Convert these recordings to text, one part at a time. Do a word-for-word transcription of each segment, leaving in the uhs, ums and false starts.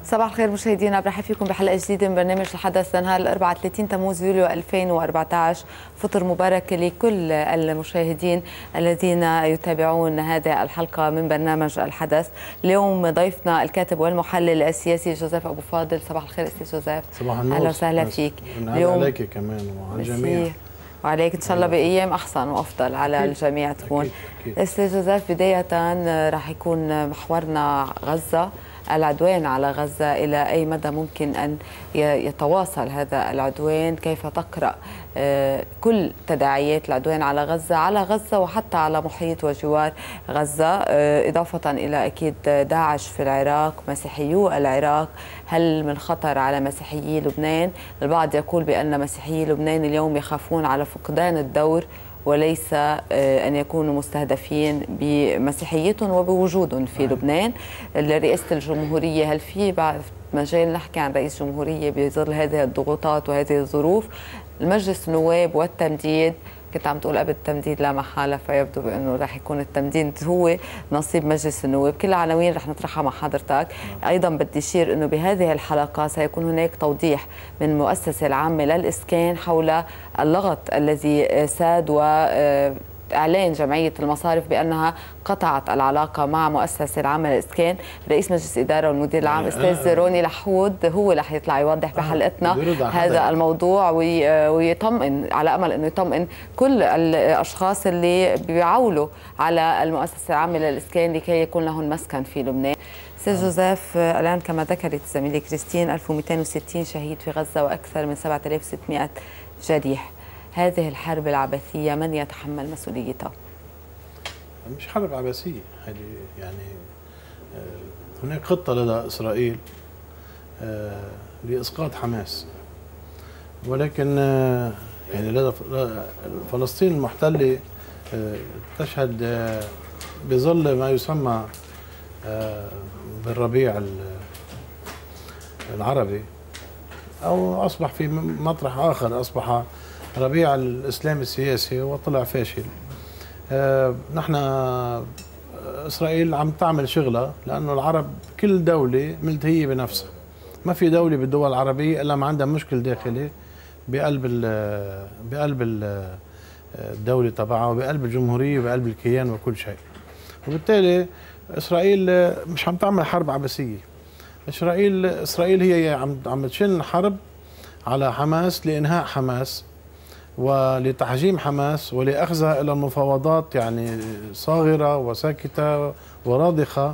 صباح الخير مشاهدينا، برحب فيكم بحلقه جديده من برنامج الحدث لنهار الاربعاء ثلاثين تموز يوليو ألفين وأربعة عشر. فطر مبارك لكل المشاهدين الذين يتابعون هذه الحلقه من برنامج الحدث. اليوم ضيفنا الكاتب والمحلل السياسي جوزيف ابو فاضل. صباح الخير استاذ جوزيف. صباح النور. اهلا وسهلا فيك. اليوم عليك كمان وعلى الجميع. وعليك ان شاء الله بايام احسن وافضل على أكيد. الجميع تكون. استاذ جوزيف، بدايه راح يكون محورنا غزه، العدوان على غزة. إلى أي مدى ممكن أن يتواصل هذا العدوان؟ كيف تقرأ كل تداعيات العدوان على غزة على غزة وحتى على محيط وجوار غزة، إضافة إلى أكيد داعش في العراق، مسيحيو العراق؟ هل من خطر على مسيحيي لبنان؟ البعض يقول بأن مسيحيي لبنان اليوم يخافون على فقدان الدور وليس أن يكونوا مستهدفين بمسيحيتهم وبوجودهم في لبنان. رئاسة الجمهورية، هل في بعد مجال نحكي عن رئيس جمهورية بظل هذه الضغوطات وهذه الظروف؟ المجلس النواب والتمديد، كنت عم تقول قبل التمديد لا محالة، فيبدو بأنه رح يكون التمديد هو نصيب مجلس النواب. كل العناوين رح نطرحها مع حضرتك. أيضا بدي أشير أنه بهذه الحلقة سيكون هناك توضيح من المؤسسة العامة للإسكان حول اللغط الذي ساد و إعلان جمعية المصارف بأنها قطعت العلاقة مع مؤسسة العامة للإسكان. رئيس مجلس الإدارة والمدير العام أستاذ روني لحود هو رح يطلع يوضح بحلقتنا هذا الموضوع ويطمئن، على أمل أنه يطمئن كل الأشخاص اللي بيعولوا على المؤسسة العامة للإسكان لكي يكون لهم مسكن في لبنان. أستاذ جوزيف، الآن كما ذكرت زميلة كريستين ألف ومئتين وستين شهيد في غزة وأكثر من سبعة آلاف وستمئة جريح. هذه الحرب العبثية من يتحمل مسؤوليتها؟ مش حرب عبثية، هذه يعني هناك خطة لدى إسرائيل لإسقاط حماس، ولكن يعني لدى فلسطين المحتلة تشهد بظل ما يسمى بالربيع العربي، أو أصبح في مطرح آخر، أصبح ربيع الإسلام السياسي وطلع فاشل. آه نحن إسرائيل عم تعمل شغلة، لأنه العرب كل دولة ملتهية بنفسها. ما في دولة بالدول العربية إلا ما عندها مشكل داخلي بقلب ال بقلب ال الدولة تبعها وبقلب الجمهورية وبقلب الكيان وكل شيء. وبالتالي إسرائيل مش عم تعمل حرب عبثية. إسرائيل إسرائيل هي عم عم تشن حرب على حماس لإنهاء حماس ولتحجيم حماس ولأخذها إلى المفاوضات يعني صاغرة وساكتة وراضخة.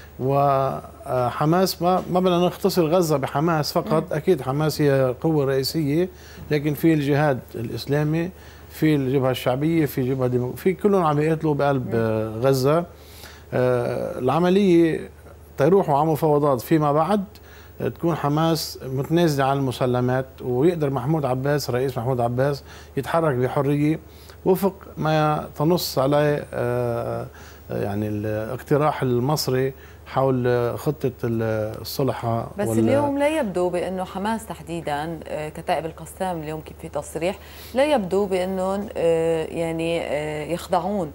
وحماس ما ما بدنا نختصر غزة بحماس فقط، أكيد حماس هي قوة رئيسية، لكن في الجهاد الإسلامي، في الجبهة الشعبية، في جبهة ديمو... في كلهم عم يقتلوا بقلب غزة. العملية تروحوا على مفاوضات فيما بعد تكون حماس متنازلة عن المسلمات، ويقدر محمود عباس رئيس محمود عباس يتحرك بحرية وفق ما تنص عليه يعني الاقتراح المصري حول خطة الصلح. بس اليوم لا يبدو بأنه حماس تحديدا، كتائب القسام اليوم كيف في تصريح، لا يبدو بأنهم يعني يخضعون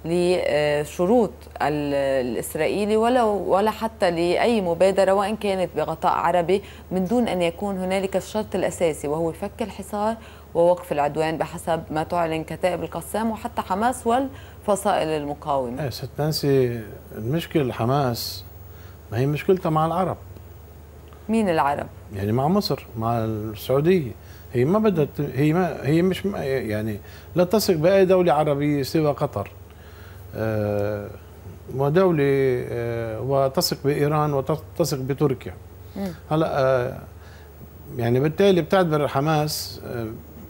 لشروط الإسرائيلي ولا ولا حتى لأي مبادرة وإن كانت بغطاء عربي، من دون أن يكون هنالك الشرط الأساسي وهو فك الحصار ووقف العدوان بحسب ما تعلن كتائب القسام وحتى حماس والفصائل المقاومة. ايه ست نانسي، المشكلة حماس ما هي مشكلتها مع العرب. مين العرب؟ يعني مع مصر، مع السعودية. هي ما بدها، هي ما هي مش يعني لا تثق بأي دولة عربية سوى قطر. آه ودولة آه وتثق بإيران وتثق بتركيا. هلا آه يعني بالتالي بتعتبر حماس آه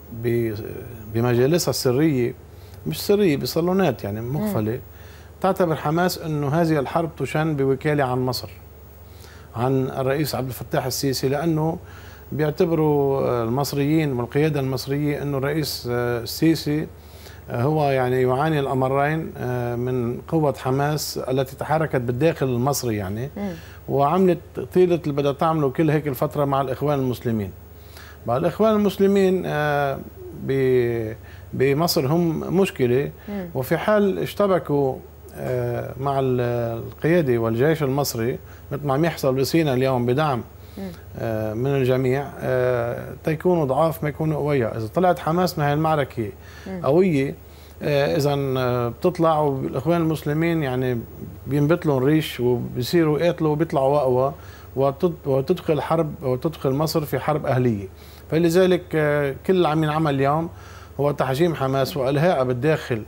بمجالسها السرية، مش سرية، بصالونات يعني مقفلة، تعتبر حماس انه هذه الحرب تشن بوكالة عن مصر، عن الرئيس عبد الفتاح السيسي، لأنه بيعتبروا المصريين والقيادة المصرية انه الرئيس السيسي هو يعني يعاني الأمرين من قوة حماس التي تحركت بالداخل المصري يعني، وعملت طيلة اللي بدها تعمله كل هيك الفترة مع الإخوان المسلمين. مع الإخوان المسلمين بمصر هم مشكلة، وفي حال اشتبكوا مع القيادة والجيش المصري مثل ما عم يحصل بسيناء اليوم بدعم من الجميع تيكونوا ضعاف ما يكونوا قوية. إذا طلعت حماس من هاي المعركة قوية، إذا بتطلع والإخوان المسلمين يعني بينبت لهم ريش وبيصيروا يقاتلوا وبيطلعوا أقوى، وتدخل حرب وتدخل مصر في حرب أهلية. فلذلك كل اللي عم ينعمل اليوم هو تحجيم حماس وإلهاء بالداخل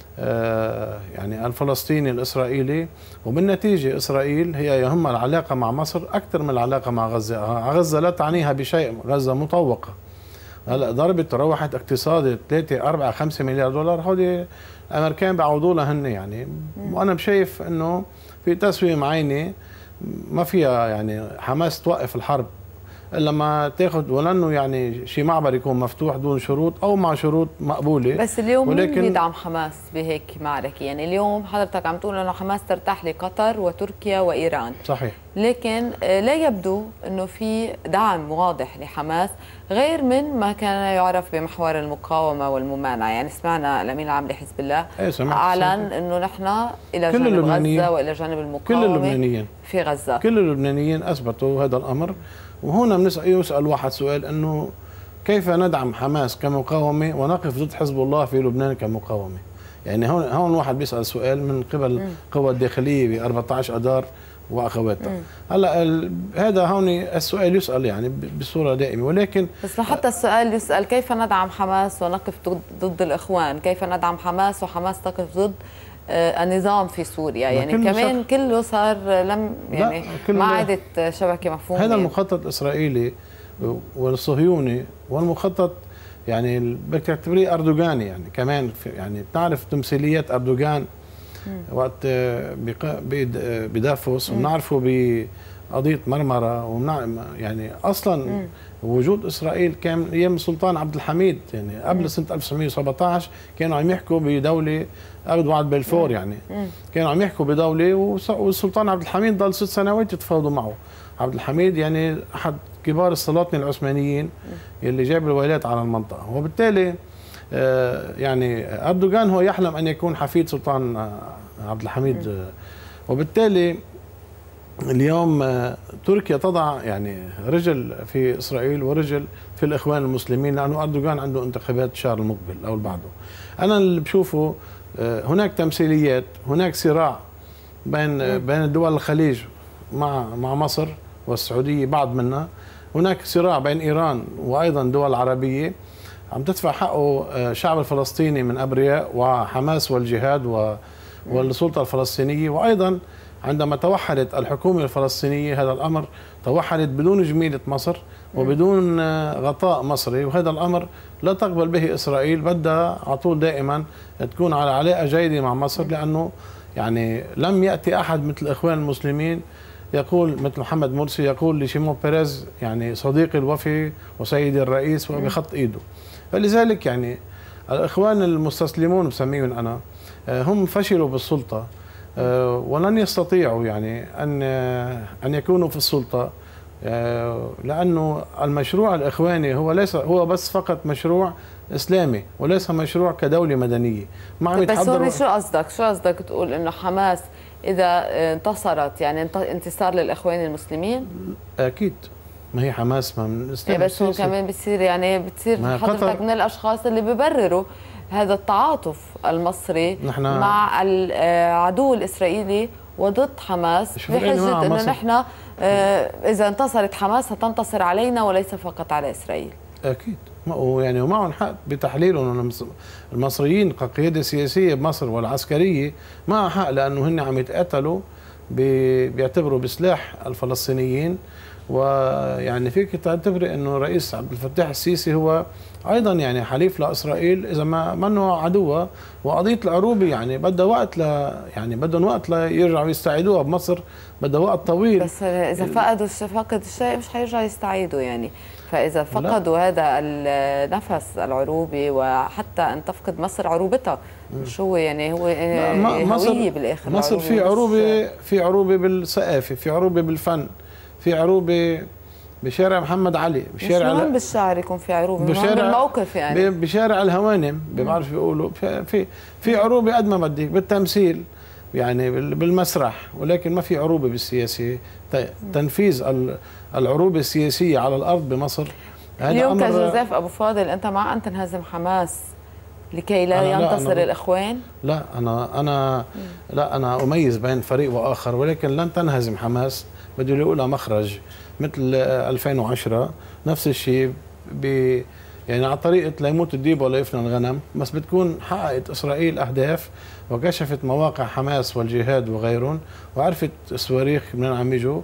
يعني الفلسطيني الإسرائيلي، وبالنتيجة إسرائيل هي يهمها العلاقة مع مصر أكثر من العلاقة مع غزة. غزة لا تعنيها بشيء، غزة مطوقة. هلا ضربت روحت اقتصادي ثلاثة أربعة خمسة مليار دولار، هودي الأمريكان بيعوضوا لها هن يعني. وأنا شايف إنه في تسوية معينة ما فيها يعني حماس توقف الحرب الا ما تاخذ، ولانه يعني شيء معبر يكون مفتوح دون شروط او مع شروط مقبوله. بس اليوم مين بيدعم حماس بهيك معركه؟ يعني اليوم حضرتك عم تقول انه حماس ترتاح لقطر وتركيا وايران، صحيح، لكن لا يبدو انه في دعم واضح لحماس غير من ما كان يعرف بمحور المقاومه والممانعه. يعني سمعنا الامين العام لحزب الله اعلن انه نحن الى جانب غزه والى جانب المقاومه كل اللبنانيين في غزه، كل اللبنانيين اثبتوا هذا الامر. وهنا بنسال يسال واحد سؤال، انه كيف ندعم حماس كمقاومه ونقف ضد حزب الله في لبنان كمقاومه؟ يعني هون هون واحد بيسال سؤال من قبل القوى الداخليه ب أربعة عشر اذار واخواتها. هلا هذا هون السؤال يسال يعني بصوره دائمه، ولكن بس حتى السؤال يسال كيف ندعم حماس ونقف ضد الاخوان؟ كيف ندعم حماس وحماس تقف ضد النظام في سوريا؟ يعني كله كمان شخ... كله صار لم يعني ما عادت شبكه مفهومه. هذا المخطط الاسرائيلي والصهيوني والمخطط يعني بدك تعتبريه اردوغاني يعني كمان. يعني بتعرف تمثيليات اردوغان وقت بدافوس، وبنعرفه بقضيه مرمره، ومنع يعني اصلا مم. وجود اسرائيل كان ايام السلطان عبد الحميد، يعني قبل مم. سنه ألف وتسعمئة وسبعة عشر كانوا عم يحكوا بدوله اخذ وعد بلفور. يعني مم. كانوا عم يحكوا بدوله، والسلطان عبد الحميد ضل ست سنوات يتفاوضوا معه. عبد الحميد يعني احد كبار السلاطنه العثمانيين يلي جاب الولايات على المنطقه، وبالتالي آه يعني اردوغان هو يحلم ان يكون حفيد سلطان عبد الحميد. مم. وبالتالي اليوم تركيا تضع يعني رجل في اسرائيل ورجل في الاخوان المسلمين، لانه اردوغان عنده انتخابات الشهر المقبل او بعده. انا اللي بشوفه هناك تمثيليات، هناك صراع بين بين دول الخليج مع مع مصر والسعوديه بعض منها، هناك صراع بين ايران وايضا دول عربيه عم تدفع حقه الشعب الفلسطيني من ابرياء وحماس والجهاد والسلطه الفلسطينيه. وايضا عندما توحدت الحكومة الفلسطينية هذا الأمر توحدت بدون جميلة مصر وبدون غطاء مصري، وهذا الأمر لا تقبل به إسرائيل. بدها على طول دائما تكون على علاقة جيدة مع مصر، لأنه يعني لم يأتي أحد مثل الإخوان المسلمين يقول مثل محمد مرسي يقول لشيمون بيريز يعني صديقي الوفي وسيدي الرئيس وبخط إيده. فلذلك يعني الإخوان المستسلمون بسميهم أنا هم فشلوا بالسلطة، ولن يستطيعوا يعني أن أن يكونوا في السلطة، لأنه المشروع الإخواني هو ليس هو بس فقط مشروع إسلامي وليس مشروع كدولة مدنية. ما عم بس هون شو قصدك؟ شو قصدك تقول إنه حماس إذا انتصرت يعني انتصار للإخوان المسلمين؟ أكيد، ما هي حماس ما من الإسلام بس هو كمان بتصير يعني بتصير حضرتك من الأشخاص اللي ببرروا هذا التعاطف المصري مع العدو الإسرائيلي وضد حماس بحجة أنه نحن إذا انتصرت حماس هتنتصر علينا وليس فقط على إسرائيل. أكيد، يعني ومعهم حق بتحليلهم. المصريين كقيادة سياسية بمصر والعسكرية معها حق، لأنه هن عم يتقاتلوا بيعتبروا بسلاح الفلسطينيين. ويعني فيك تعتبري انه الرئيس عبد الفتاح السيسي هو ايضا يعني حليف لاسرائيل اذا ما منه عدوها. وقضيه العروبه يعني بدها وقت ل يعني بدهم وقت ليرجعوا يستعيدوها بمصر، بدها وقت طويل. بس اذا فقدوا فقد الشيء مش حيرجعوا يستعيدوا يعني. فاذا فقدوا لا. هذا النفس العروبي، وحتى ان تفقد مصر عروبتها، مش هو يعني هو هويه بالاخر. مصر في عروبه في عروبه بالثقافه، في عروبه بالفن، في عروبه بشارع محمد علي، بشارع مش مهم بالشعر يكون في عروبه، بشارع بالموقف يعني بشارع الهوانم بعرف بيقولوا في في عروبه قد ما بدك بالتمثيل يعني بالمسرح، ولكن ما في عروبه بالسياسه. تنفيذ العروبة السياسية على الأرض بمصر. اليوم كجوزيف أبو فاضل أنت مع أن تنهزم حماس لكي لا ينتصر لا الإخوان؟ لا أنا أنا لا أنا أميز بين فريق وآخر، ولكن لن تنهزم حماس. بده يلاقوا لها مخرج مثل ألفين وعشرة نفس الشيء، ب يعني على طريقة لا يموت الديب ولا يفنى الغنم، بس بتكون حققت إسرائيل أهداف وكشفت مواقع حماس والجهاد وغيرهم، وعرفت الصواريخ منين عم يجوا،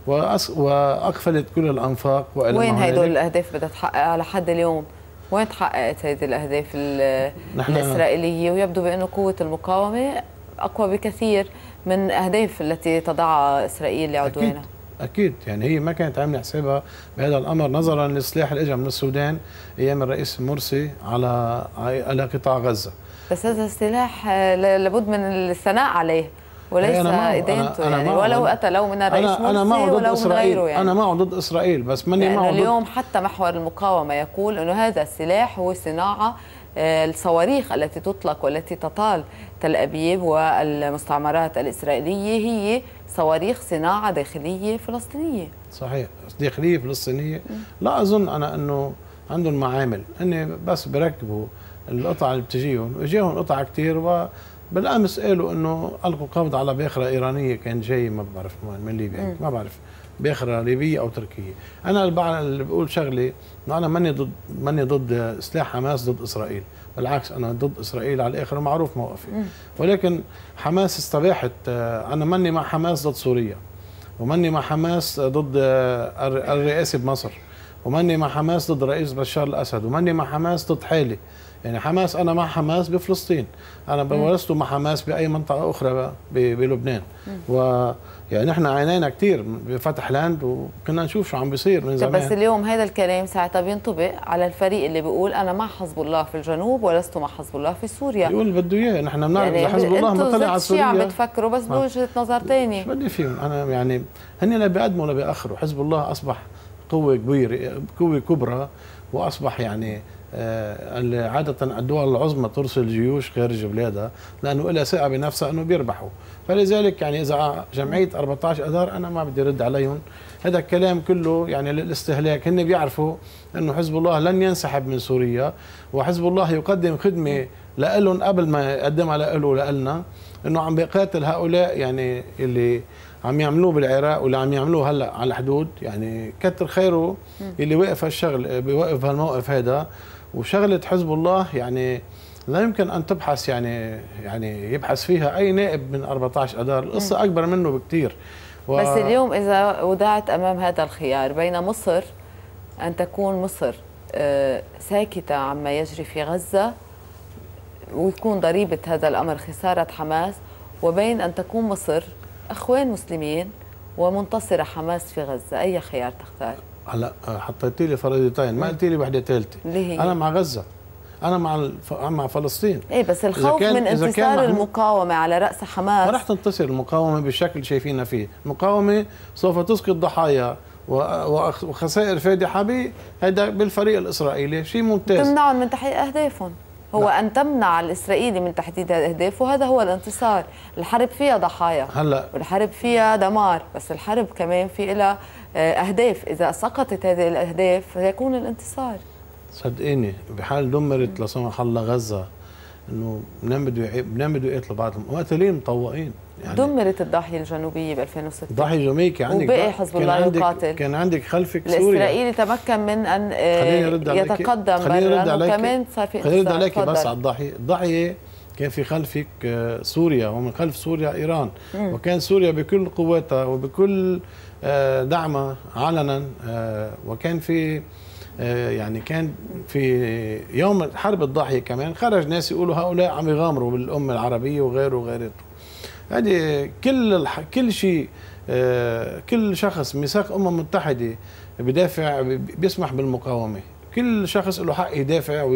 وأقفلت كل الأنفاق. وين هدول الأهداف بدها تحقق على حد اليوم؟ وين تحققت هذه الأهداف الإسرائيلية؟ ويبدو بأنه قوة المقاومة أقوى بكثير من أهداف التي تضعها إسرائيل لعدوانها. أكيد. أكيد يعني هي ما كانت عاملة حسابها بهذا الأمر، نظرا للسلاح اللي اجى من السودان أيام الرئيس مرسي على على قطاع غزة. بس هذا السلاح لابد من الثناء عليه وليس إدانته، يعني ولو أتى لو من الرئيس مرسي أنا معه ضد ولو إسرائيل. من غيره. يعني أنا معه ضد إسرائيل، بس ماني معه ضد. اليوم حتى محور المقاومة يقول أنه هذا السلاح هو صناعة الصواريخ التي تطلق والتي تطال تل أبيب والمستعمرات الإسرائيلية هي صواريخ صناعة داخلية فلسطينية. صحيح، داخلية فلسطينية. لا أظن أنا أنه عندهم معامل، أني بس بركبوا القطع اللي بتجيهم، اجيهم قطع كثير. وبالأمس قالوا أنه ألقوا قبض على باخرة إيرانية كان جاي ما بعرف من ليبيا، ما بعرف باخرة ليبية أو تركية. أنا اللي بقول شغلة، أنا ماني ضد ماني ضد سلاح حماس ضد إسرائيل، بالعكس أنا ضد إسرائيل على الآخر ومعروف موقفي. ولكن حماس استباحت. أنا ماني مع حماس ضد سوريا، وماني مع حماس ضد الرئاسة بمصر، وماني مع حماس ضد رئيس بشار الأسد، وماني مع حماس ضد حالي. يعني حماس أنا مع حماس بفلسطين، أنا ولست مع حماس بأي منطقة أخرى بلبنان. و يعني نحن عانينا كثير بفتح لاند وكنا نشوف شو عم بيصير من زمان. بس اليوم هذا الكلام ساعتها بينطبق على الفريق اللي بيقول انا مع حزب الله في الجنوب ولست مع حزب الله في سوريا. بيقول بده اياه، نحن بنعرف يعني حزب الله ما طلع على سوريا. عم بتفكروا بس بوجهه نظر ثانيه. شو بدي فيهم انا؟ يعني هن لا بيقدموا ولا بيأخروا. حزب الله اصبح قوه كبيره، قوه كبرى، واصبح يعني آه عادة الدول العظمى ترسل جيوش خارج بلادها لأنه لها ثقة بنفسها أنه بيربحوا. فلذلك يعني إذا جمعية أربعة عشر أذار أنا ما بدي رد عليهم، هذا الكلام كله يعني للاستهلاك. هن بيعرفوا أنه حزب الله لن ينسحب من سوريا، وحزب الله يقدم خدمة لهم قبل ما يقدمها له لنا، أنه عم بيقاتل هؤلاء يعني اللي عم يعملوه بالعراق واللي عم يعملوه هلا على الحدود. يعني كتر خيره اللي وقف هالشغل، بيوقف هالموقف هذا. وشغلة حزب الله يعني لا يمكن أن تبحث يعني يعني يبحث فيها أي نائب من أربعة عشر أذار، القصة أكبر منه بكتير. و... بس اليوم إذا وضعت أمام هذا الخيار بين مصر أن تكون مصر ساكتة عما يجري في غزة ويكون ضريبة هذا الأمر خسارة حماس، وبين أن تكون مصر أخوان مسلمين ومنتصرة حماس في غزة، أي خيار تختار؟ هلا حطيتي لي فرضيتين، ما قلتي لي وحده ثالثه. انا مع غزه، انا مع الف... مع فلسطين. ايه بس الخوف من انتصار المقاومه على راس حماس. ما راح تنتصر المقاومه بالشكل اللي شايفينها فيه، المقاومه سوف تسقط ضحايا و... وخسائر فادحه ب هذا بالفريق الاسرائيلي، شيء ممتاز. تمنعهم من تحقيق اهدافهم، هو لا. ان تمنع الاسرائيلي من تحديد اهدافه، هذا هو الانتصار. الحرب فيها ضحايا هلا والحرب فيها دمار، بس الحرب كمان في لها أهداف، إذا سقطت هذه الأهداف سيكون الانتصار. صدقيني بحال دمرت لا سمح الله غزة، إنه منين بده منين بده يقتلوا بعضهم، مقاتلين مطوقين. يعني دمرت الضاحية الجنوبية ب ألفين وستة، الضاحية الجنوبية عندك وبقي حزب الله يقاتل. كان عندك خلفك سوريا. الإسرائيلي تمكن من أن يتقدم برا، وكمان صار في انتصار. خليني أرد عليك بس على الضاحية، الضاحية كان في خلفك سوريا، ومن خلف سوريا إيران. مم. وكان سوريا بكل قوتها وبكل دعمها علنا، وكان في يعني كان في يوم حرب الضاحية كمان خرج ناس يقولوا هؤلاء عم يغامروا بالأمة العربية وغيره وغيرته. هذه كل كل شيء، كل شخص ميثاق أمم متحدة بدافع بيسمح بالمقاومة، كل شخص له حق يدافع.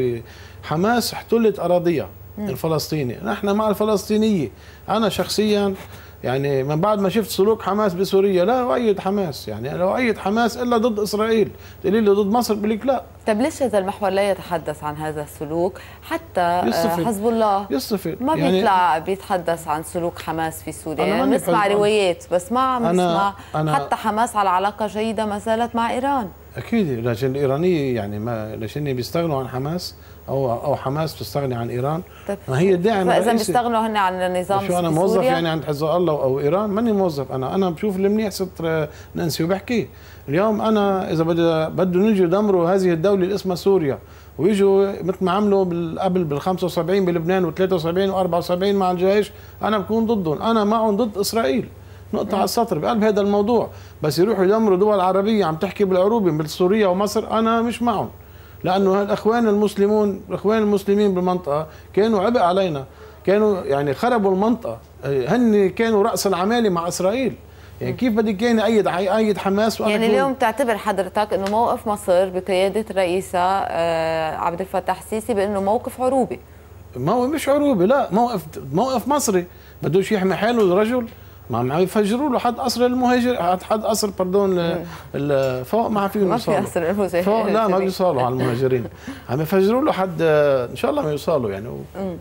وحماس احتلت أراضيها الفلسطيني، نحن مع الفلسطينية. أنا شخصيا يعني من بعد ما شفت سلوك حماس بسوريا لا أؤيد حماس، يعني لا أؤيد حماس إلا ضد إسرائيل. تقولي لي ضد مصر بقول لك لا. طيب ليش هذا المحور لا يتحدث عن هذا السلوك؟ حتى يصفل. حزب الله يصفل. ما يعني بيطلع بيتحدث عن سلوك حماس في سوريا، يعني بنسمع روايات بس ما عم نسمع حتى حماس على علاقة جيدة ما زالت مع إيران. أكيد، لكن الإيرانية يعني ما لكن بيستغنوا عن حماس أو أو حماس تستغني عن إيران. طيب ما هي الداعم الرئيسي. فإذا بيستغنوا هن عن النظام شو أنا موظف يعني عند حزب الله أو إيران؟ ماني موظف أنا، أنا بشوف المنيح ست ننسي وبحكي. اليوم أنا إذا بده بده نجي يدمروا هذه الدولة اللي اسمها سوريا ويجوا مثل ما عملوا قبل بال خمسة وسبعين بلبنان و ثلاثة وسبعين و أربعة وسبعين مع الجيش، أنا بكون ضدهم، أنا معهم ضد إسرائيل. نقطة على السطر بقلب هذا الموضوع، بس يروحوا يدمروا دول عربية عم تحكي بالعروبة مثل سوريا ومصر، أنا مش معهم. لأنه الأخوان المسلمون الأخوان المسلمين بالمنطقة كانوا عبء علينا، كانوا يعني خربوا المنطقة، هن كانوا رأس العمالة مع إسرائيل. يعني كيف بدك يعني أيد أيد حماس؟ يعني اليوم تعتبر حضرتك إنه موقف مصر بقيادة الرئيسة عبد الفتاح السيسي بأنه موقف عروبي؟ موقف مش عروبي، لا، موقف موقف مصري. بدوش يحمي حاله الرجل، ما عم يفجروا له حد قصر المهاجر، حد قصر بردون فوق ما فيهم يوصلوا. ما في قصر المهاجرين فوق لا ما بيوصلوا على المهاجرين. عم يفجروا له حد ان شاء الله ما يوصلوا يعني.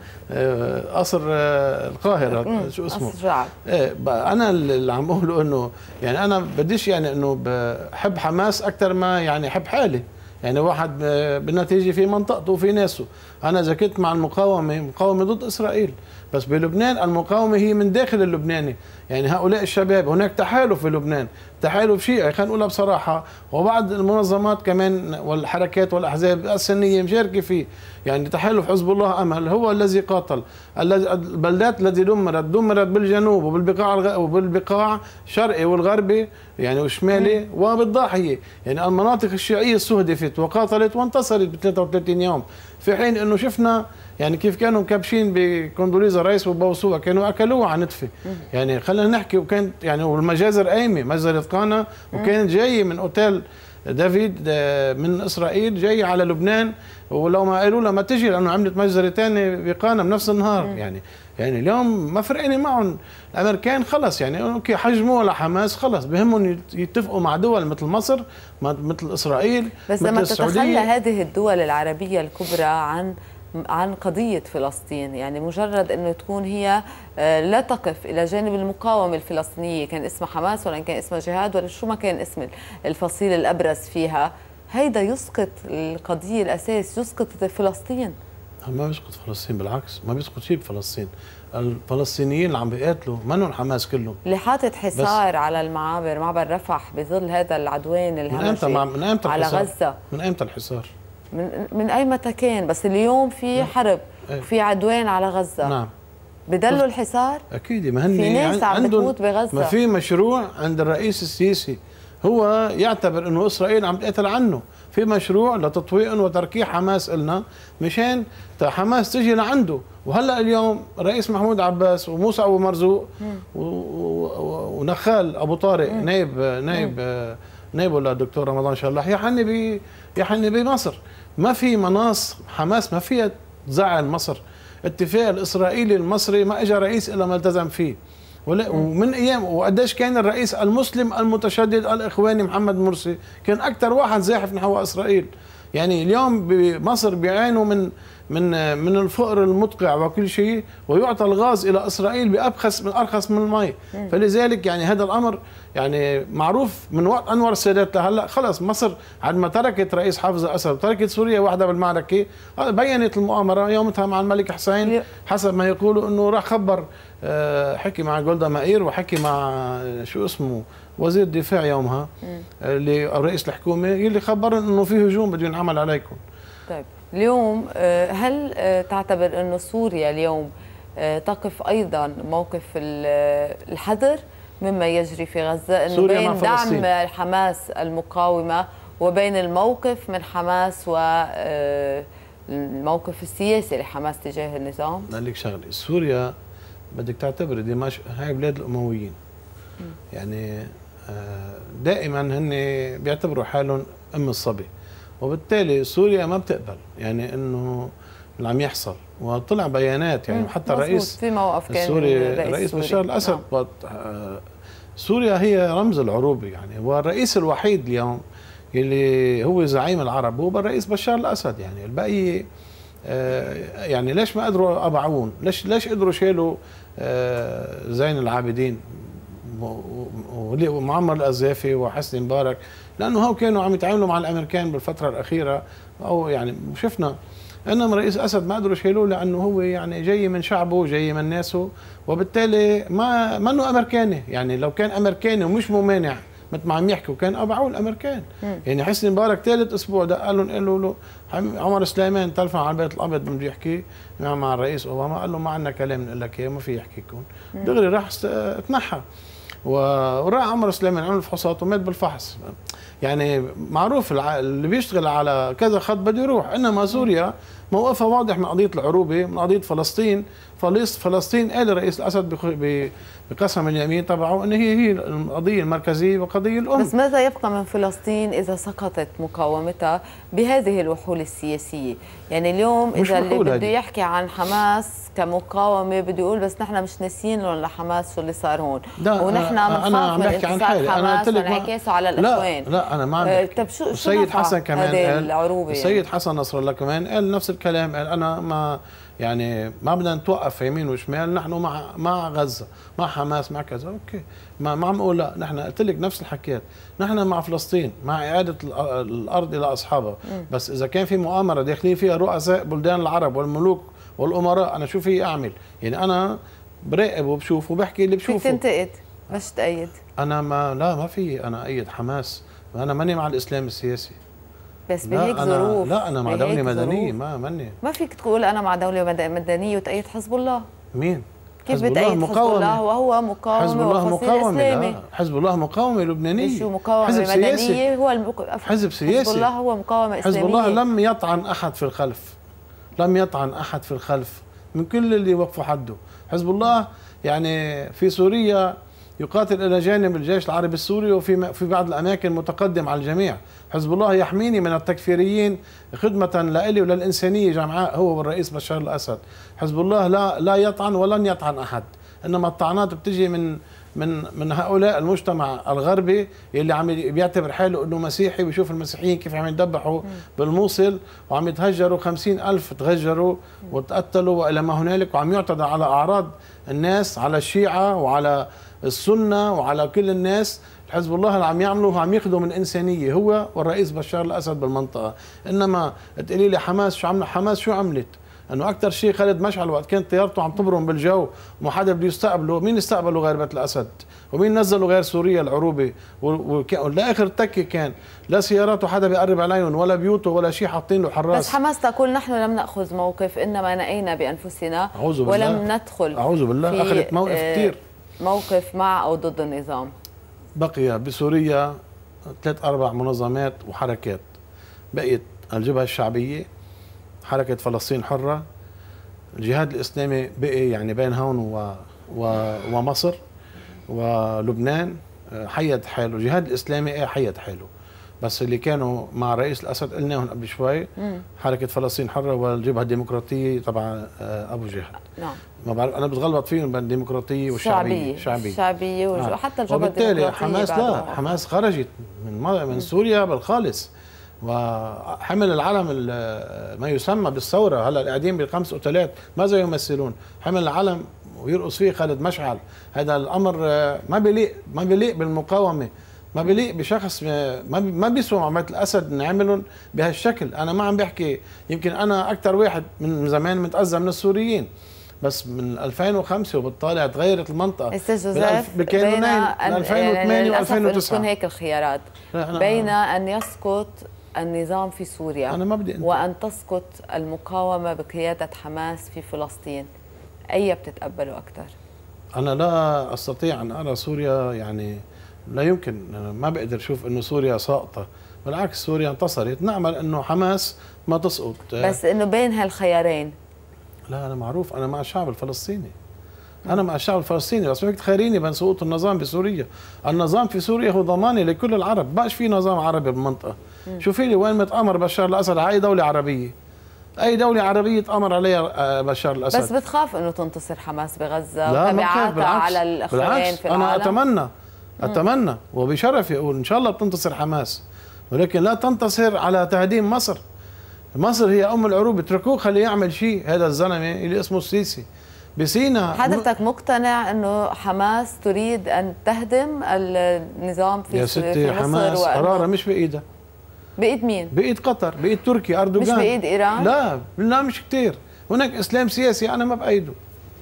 قصر القاهره شو اسمه؟ قصر شعب. ايه انا اللي عم اقوله انه يعني انا بديش يعني انه بحب حماس اكثر ما يعني احب حالي. يعني واحد بالنتيجه في منطقته وفي ناسه. انا اذا كنت مع المقاومه مقاومه ضد اسرائيل، بس بلبنان المقاومه هي من داخل اللبناني. يعني هؤلاء الشباب هناك تحالف في لبنان، تحالف شيعي خلينا نقولها بصراحه، وبعض المنظمات كمان والحركات والاحزاب السنيه مشاركه فيه. يعني تحالف حزب الله امل هو الذي قاتل، البلدات التي دمرت دمرت بالجنوب وبالبقاع وبالبقاع الشرقي والغربي يعني والشمالي وبالضاحيه. يعني المناطق الشيعيه استهدفت وقاتلت وانتصرت ب ثلاثة وثلاثين يوم، في حين انه شفنا يعني كيف كانوا مكبشين بكوندوليزا رايس وبوسوها، كانوا اكلوها على نتفه. يعني خلينا نحكي، وكانت يعني والمجازر قايمه، مجزره قانا وكانت جايه من اوتيل دافيد من اسرائيل جايه على لبنان، ولو ما قالوا لها ما تجي لانه عملت مجزره ثانيه بقانا بنفس النهار. يعني يعني اليوم ما فرقني معهم الامريكان، خلص يعني اوكي حجموا لحماس، خلص بهمهم يتفقوا مع دول مثل مصر مثل اسرائيل. بس لما تتخلى هذه الدول العربيه الكبرى عن عن قضية فلسطين، يعني مجرد أنه تكون هي لا تقف إلى جانب المقاومة الفلسطينية، كان اسمها حماس ولا كان اسمها جهاد ولا شو ما كان اسم الفصيل الأبرز فيها، هيدا يسقط القضية الأساس، يسقط فلسطين. ما بيسقط فلسطين، بالعكس ما بيسقط شيء بفلسطين. الفلسطينيين اللي عم بيقاتلوا منهم حماس كلهم. اللي حاطط حصار على المعابر، معبر رفح بظل هذا العدوان الهمجي من امتى على غزة؟ من امتى الحصار؟ من من اي متى كان، بس اليوم في حرب وفي عدوان على غزة. نعم. بدلوا الحصار؟ اكيد، ما هن في ناس عم بتموت بغزة. ما في مشروع عند الرئيس السيسي هو يعتبر انه اسرائيل عم تقتل عنه، في مشروع لتطويق وتركيع حماس لنا مشان حماس تجي لعنده. وهلا اليوم الرئيس محمود عباس وموسى ابو مرزوق ونخال ابو طارق مم. نائب نائب مم. نائبه للدكتور رمضان شلاح يحني ب يحني بمصر. ما في مناص حماس ما فيها تزعل مصر. الاتفاق الاسرائيلي المصري ما اجى رئيس الا ما التزم فيه، ومن ايام وقديش كان الرئيس المسلم المتشدد الاخواني محمد مرسي كان اكثر واحد زاحف نحو اسرائيل. يعني اليوم بمصر بيعانوا من من من الفقر المدقع وكل شيء، ويعطى الغاز الى اسرائيل بابخس من ارخص من المي. فلذلك يعني هذا الامر يعني معروف من وقت انور السادات لهلا. خلص مصر عندما تركت رئيس حافظ الاسد وتركت سوريا وحده بالمعركه، بينت المؤامره يومتها مع الملك حسين حسب ما يقولوا انه راح خبر، حكي مع جولدا مائير وحكي مع شو اسمه وزير الدفاع يومها اللي رئيس الحكومه اللي خبرن انه في هجوم بده ينعمل عليكم. طيب اليوم هل تعتبر انه سوريا اليوم تقف ايضا موقف الحذر مما يجري في غزه، انه بين دعم حماس المقاومه وبين الموقف من حماس والموقف السياسي لحماس تجاه النظام؟ بدي لك شغله، سوريا بدك تعتبر دمشق هاي بلاد الامويين. م. يعني دائما هن بيعتبروا حالهم ام الصبي، وبالتالي سوريا ما بتقبل يعني انه اللي عم يحصل، وطلع بيانات يعني حتى الرئيس في موقف كان السوري رئيس بشار الاسد. نعم. سوريا هي رمز العروبه، يعني هو الرئيس الوحيد اليوم اللي هو زعيم العرب هو الرئيس بشار الاسد. يعني الباقي يعني ليش ما قدروا ابعون؟ ليش ليش قدروا شيلوا زين العابدين ومعمر القذافي وحسني مبارك؟ لانه هو كانوا عم يتعاملوا مع الامريكان بالفتره الاخيره، او يعني شفنا. انما رئيس اسد ما قدروا يشيلوه لانه هو يعني جاي من شعبه، جاي من ناسه، وبالتالي ما منه امريكاني. يعني لو كان امريكاني ومش ممانع مثل ما عم يحكوا كان ابعوا الامريكان. مم. يعني حسني مبارك ثالث اسبوع ده قال لهم قالوا له عمر سليمان تلفن على البيت الابيض بده يحكي مع الرئيس اوباما، قال له ما عندنا كلام نقول لك اياه، ما في يحكيكم. دغري راح تنحى وراح عمر سليمان عمل فحوصات ومات بالفحص. يعني معروف اللي بيشتغل على كذا خط بده يروح. انما سوريا موقفها واضح من قضيه العروبه، من قضيه فلسطين. فلسطين قال رئيس الاسد بقسم اليمين تبعه ان هي هي القضيه المركزيه وقضيه الام. بس ماذا يبقى من فلسطين اذا سقطت مقاومتها بهذه الوحول السياسيه؟ يعني اليوم اذا اللي بده يحكي عن حماس كمقاومه بده يقول بس نحن مش ناسيين لهم لحماس شو اللي صار هون، ونحن بنخاف من انتصار حماس وانعكاسه على الاخوان. لا لا انا ما عم بحكي. طيب شو السيد حسن كمان قال العروبه؟ السيد يعني. حسن نصر الله كمان قال نفس الكلام، قال انا ما يعني ما بدنا نتوقف يمين وشمال، نحن مع مع غزه، مع حماس، مع كذا، اوكي. ما ما عم اقول لا، نحن قلت لك نفس الحكيات، نحن مع فلسطين، مع اعاده الارض الى اصحابها، بس اذا كان في مؤامره داخلين فيها رؤساء بلدان العرب والملوك والامراء، انا شو في اعمل؟ يعني انا براقب وبشوف وبحكي اللي بشوفه. فيك تنتقد مش تأيد؟ انا ما لا ما في انا ايد حماس، انا ماني مع الاسلام السياسي. بس بهيك ظروف. لا انا مع دوله مدنيه، ما ماني. ما فيك تقول انا مع دوله مدنيه وتأيد حزب الله. مين؟ كيف بتأيد حزب الله وهو مقاومه؟ حزب الله مقاومه. لا حزب الله مقاومه لبنانيه. شو مقاومه مدنيه؟ هو المق... حزب سياسي. حزب الله هو مقاومه اسلاميه. حزب الله لم يطعن احد في الخلف، لم يطعن احد في الخلف من كل اللي وقفوا حده. حزب الله يعني في سوريا يقاتل الى جانب الجيش العربي السوري، وفي في بعض الاماكن متقدم على الجميع. حزب الله يحميني من التكفيريين خدمه لإلي وللانسانيه جمعاء، هو والرئيس بشار الاسد. حزب الله لا لا يطعن ولن يطعن احد، انما الطعنات بتجي من من من هؤلاء المجتمع الغربي اللي عم بيعتبر حاله انه مسيحي، ويشوف المسيحيين كيف عم يدبحوا بالموصل وعم يتهجروا، خمسين ألف تهجروا وتقتلوا والى ما هنالك، وعم يعتدى على اعراض الناس، على الشيعه وعلى السنه وعلى كل الناس. حزب الله اللي عم يعمله عم يخدم الانسانيه هو والرئيس بشار الاسد بالمنطقه. انما تقولي لي حماس شو عمل؟ حماس شو عملت؟ انه اكثر شيء خالد مشعل وقت كانت طيارته عم تبرم بالجو وما حدا بده يستقبله، مين استقبله غير بيت الاسد؟ ومين نزله غير سوريا العروبه؟ ولاخر تكه كان لا سياراته حدا بيقرب عليهم ولا بيوته ولا شيء، حاطين له حراس. بس حماس تقول نحن لم ناخذ موقف، انما نأينا بانفسنا ولم ندخل. اعوذ بالله، اخذت موقف كثير، موقف مع او ضد النظام. بقي بسوريا ثلاث اربع منظمات وحركات، بقيت الجبهه الشعبيه، حركه فلسطين حره، الجهاد الاسلامي بقي يعني بين هون و... و... ومصر ولبنان حيد حاله. الجهاد الاسلامي ايه حيد حاله، بس اللي كانوا مع رئيس الاسد قلناهم قبل شوي، حركه فلسطين حره والجبهه الديمقراطيه تبع ابو جهل. نعم، ما بعرف انا بتغلط فيهم بين الديمقراطيه والشعبيه. شعبيه شعبيه وحتى الجبهه الديمقراطيه. وبالتالي حماس لا، حماس خرجت من من سوريا بالخالص، وحمل العلم ما يسمى بالثوره. هلا قاعدين بالخمس قتالات ماذا يمثلون؟ حمل العلم ويرقص فيه خالد مشعل. هذا الامر ما بيليق، ما بيليق بالمقاومه، ما بيليق بشخص ما ما بيسوى مع بيت الاسد نعملهم بهالشكل. انا ما عم بحكي، يمكن انا اكثر واحد من زمان متاذى من السوريين، بس من ألفين وخمسة وبالطالع تغيرت المنطقه. استاذ جوزيف، بين ألفين وثمانية وألفين وتسعة تكون هيك الخيارات بين ان يسقط النظام في سوريا أنا ما بدي وان تسقط المقاومه بقياده حماس في فلسطين، اي بتتقبلوا اكثر؟ انا لا استطيع ان ارى سوريا، يعني لا يمكن، أنا ما بقدر اشوف انه سوريا ساقطه، بالعكس سوريا انتصرت. نعمل انه حماس ما تسقط، بس انه بين هالخيارين. لا انا معروف، انا مع الشعب الفلسطيني، انا مع الشعب الفلسطيني، بس ما فيك تخيريني بين سقوط النظام بسوريا. النظام في سوريا هو ضمانه لكل العرب، بقاش في نظام عربي بالمنطقه. شوفي لي وين متامر بشار الاسد على اي دوله عربيه؟ اي دوله عربيه تامر عليها بشار الاسد. بس بتخاف انه تنتصر حماس بغزه لا وتبعاتها على الاخوين في العالم؟ انا اتمنى اتمنى وبشرفي اقول ان شاء الله بتنتصر حماس، ولكن لا تنتصر على تهديم مصر. مصر هي ام العروب، اتركوه خليه يعمل شيء. هذا الزلمه اللي اسمه السيسي بسينا. حضرتك مقتنع انه حماس تريد ان تهدم النظام في, يا ستي في مصر؟ حماس قرارها مش بايدها. بايد مين؟ بايد قطر، بايد تركيا، اردوغان. مش بايد ايران؟ لا لا مش كثير. هناك اسلام سياسي انا ما بايده.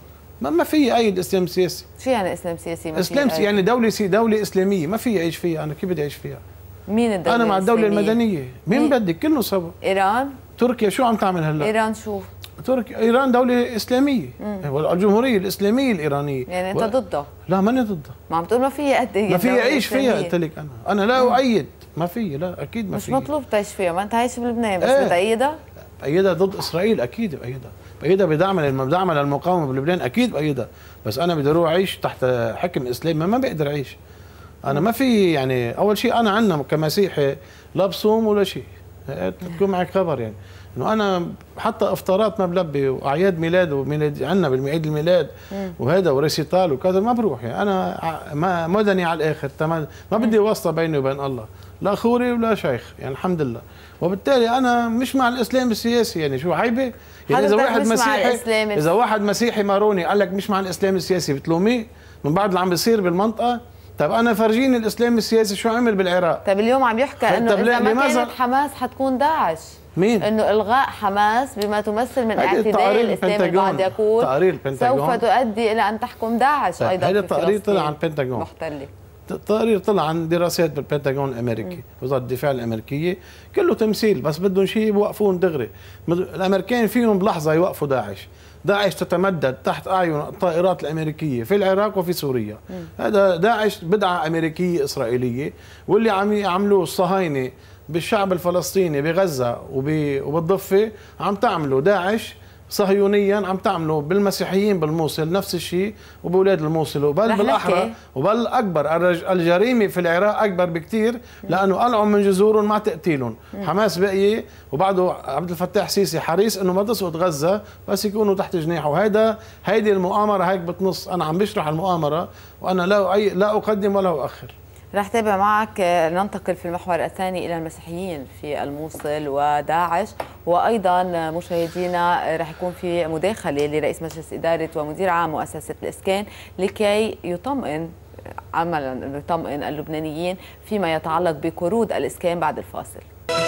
ما ما في ايد اسلام سياسي. شو يعني اسلام سياسي؟ ما اسلام سياسي يعني دوله سي دوله اسلاميه ما في اعيش فيها. انا كيف بدي اعيش فيها؟ مين الدوله انا مع الدوله الإسلامية؟ المدنيه. مين, مين بدك؟ كله سوا. ايران؟ تركيا شو عم تعمل هلا؟ ايران شو؟ تركيا ايران دوله اسلاميه، الجمهوريه الاسلاميه الايرانيه. يعني انت و... ضده؟ لا ماني ضده. ما عم تقول ما في قد ما في اعيش فيها. قلت لك انا انا لا اؤيد. ما في، لا اكيد ما مش في. مش مطلوب تعيش فيها، ما انت عايش بلبنان بس ايه. بتأيدها؟ بأيدها ضد اسرائيل اكيد بأيدها. بأيدها بدعم بدعم للمقاومه بلبنان اكيد بأيدها، بس انا بدي اروح اعيش تحت حكم اسلامي ما بقدر اعيش. انا ما في يعني اول شيء انا عندنا كمسيحي لا بصوم ولا شيء. تكون معك خبر يعني انه انا حتى افطارات ما بلبي، واعياد ميلاد وميلاد عندنا بالعيد الميلاد وهذا وريسيتال وكذا ما بروح. يعني انا ما مدني على الاخر تمام، ما بدي واسطه بيني وبين الله، لا خوري ولا شيخ يعني الحمد لله. وبالتالي انا مش مع الاسلام السياسي. يعني شو عيبه؟ يعني اذا واحد مسيحي اذا واحد مسيحي ماروني قال لك مش مع الاسلام السياسي بتلوميه من بعد اللي عم بيصير بالمنطقه؟ طيب انا فرجيني الاسلام السياسي شو عمل بالعراق. طيب اليوم عم يحكى انه اذا ما كانت حماس حتكون داعش. مين؟ انه الغاء حماس بما تمثل من اعتداء الاسلام البعض يقول سوف تؤدي الى ان تحكم داعش. طيب ايضا هذا التقرير طلع عن البنتاغون محتله. التقرير طلع عن دراسات بالبنتاغون الامريكي، وزاره الدفاع الامريكيه، كله تمثيل بس بدهم شيء بوقفون دغري. الامريكان فيهم بلحظه يوقفوا داعش. داعش تتمدد تحت اعين الطائرات الامريكيه في العراق وفي سوريا. مم. هذا داعش بدعه امريكيه اسرائيليه، واللي عم يعملوه الصهاينه بالشعب الفلسطيني بغزه وبالضفه عم تعملوا داعش صهيونيا، عم تعملوا بالمسيحيين بالموصل نفس الشيء وباولاد الموصل، وبل بالاحرى وبل اكبر. الجريمه في العراق اكبر بكثير لانه قلعوا من جذورهم مع تقتيلهم. حماس بقي وبعده عبد الفتاح السيسي حريص انه ما تسقط غزه بس يكونوا تحت جناحه. وهيدا هيدي المؤامره هيك بتنص. انا عم بشرح المؤامره وانا لا أي لا اقدم ولا اؤخر. رح تابع معك. ننتقل في المحور الثاني إلى المسيحيين في الموصل وداعش، وأيضا مشاهدينا رح يكون في مداخلة لرئيس مجلس إدارة ومدير عام مؤسسة الإسكان لكي يطمئن عملا يطمئن اللبنانيين فيما يتعلق بقروض الإسكان بعد الفاصل.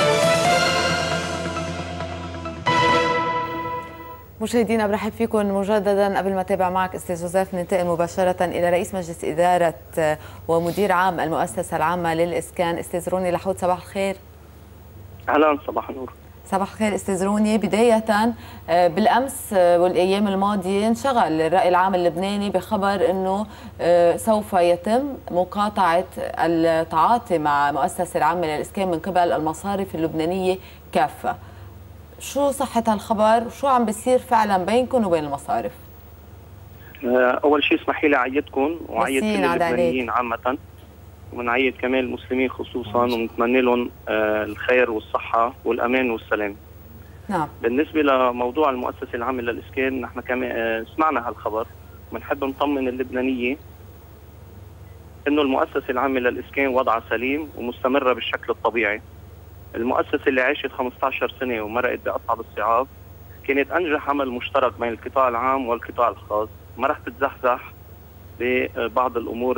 مشاهدينا برحب فيكم مجددا. قبل ما اتابع معك استاذ جوزيف ننتقل مباشره الى رئيس مجلس اداره ومدير عام المؤسسه العامه للاسكان استاذ روني لحود. صباح الخير. اهلا صباح النور. صباح الخير استاذ روني. بدايه بالامس والايام الماضيه انشغل الراي العام اللبناني بخبر انه سوف يتم مقاطعه التعاطي مع المؤسسه العامه للاسكان من قبل المصارف اللبنانيه كافه. شو صحة هالخبر وشو عم بيصير فعلا بينكم وبين المصارف؟ أول شيء اسمحي لي أعيدكم وأعيد كل اللبنانيين عامة، ونعيد كمان المسلمين خصوصا، ونتمنى لهم الخير والصحة والأمان والسلام. نعم. بالنسبة لموضوع المؤسسة العامة للإسكان نحن كمان سمعنا هالخبر وبنحب نطمن اللبنانية إنه المؤسسة العامة للإسكان وضعها سليم ومستمرة بالشكل الطبيعي. المؤسسة اللي عاشت خمسة عشر سنة ومرقت بأصعب الصعاب كانت أنجح عمل مشترك بين القطاع العام والقطاع الخاص، ما رح تتزحزح ببعض الأمور.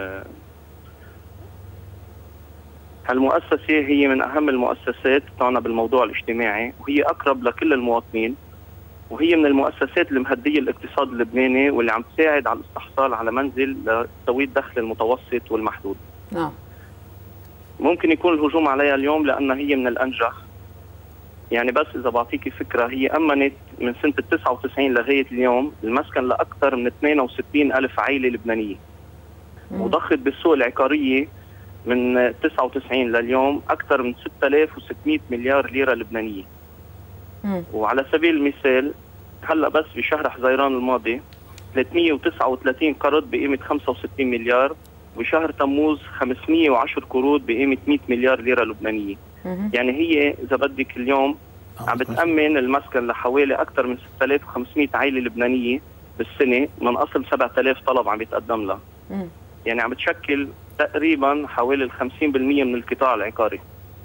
هالمؤسسة هي من أهم المؤسسات تعنى بالموضوع الاجتماعي، وهي أقرب لكل المواطنين، وهي من المؤسسات المهدية الاقتصاد اللبناني واللي عم تساعد على الاستحصال على منزل لذوي الدخل المتوسط والمحدود. نعم. ممكن يكون الهجوم عليها اليوم لأنها هي من الأنجح. يعني بس إذا بعطيكي فكرة، هي أمنت من سنة تسعة وتسعين لغاية اليوم المسكن لأكثر من اثنين وستين ألف عائلة لبنانية، وضخت بالسوق العقارية من تسعة وتسعين لليوم أكثر من ستة آلاف وستمئة مليار ليرة لبنانية. مم. وعلى سبيل المثال هلا بس بشهر حزيران الماضي ثلاثمئة وتسعة وثلاثين قرض بقيمة خمسة وستين مليار، وشهر تموز خمسمئة وعشرة قروض بقيمة مئة مليار ليرة لبنانية. مم. يعني هي إذا بدك اليوم عم بتأمن المسكن لحوالي أكثر من ستة آلاف وخمسمئة عائلة لبنانية بالسنة من أصل سبعة آلاف طلب عم بيتقدم لها. مم. يعني عم بتشكل تقريبا حوالي ال خمسين بالمئة من القطاع العقاري.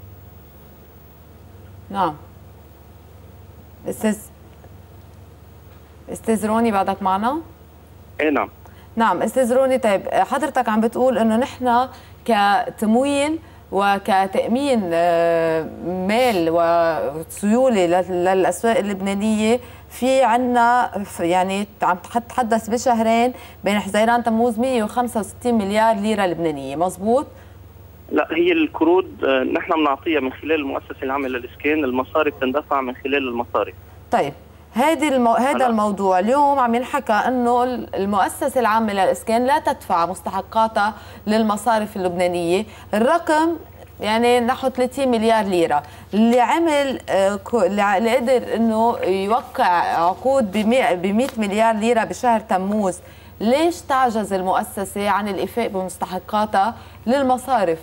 نعم. استاذ استاذ روني بعدك معنا؟ ايه نعم. نعم استاذ روني، طيب حضرتك عم بتقول انه نحن كتمويل وكتأمين مال وسيولة للأسواق اللبنانية في عنا يعني عم تتحدث بشهرين بين حزيران تموز مئة وخمسة وستين مليار ليرة لبنانية، مزبوط؟ لا، هي القروض نحن بنعطيها من خلال المؤسسة العامة للإسكان، المصاري بتندفع من خلال المصاري. طيب هذه المو... هذا الموضوع اليوم عم ينحكى انه المؤسسه العامه للاسكان لا تدفع مستحقاتها للمصارف اللبنانيه، الرقم يعني نحو ثلاثين مليار ليره، اللي عمل اللي قدر انه يوقع عقود ب مئة مليار ليره بشهر تموز، ليش تعجز المؤسسه عن الايفاء بمستحقاتها للمصارف؟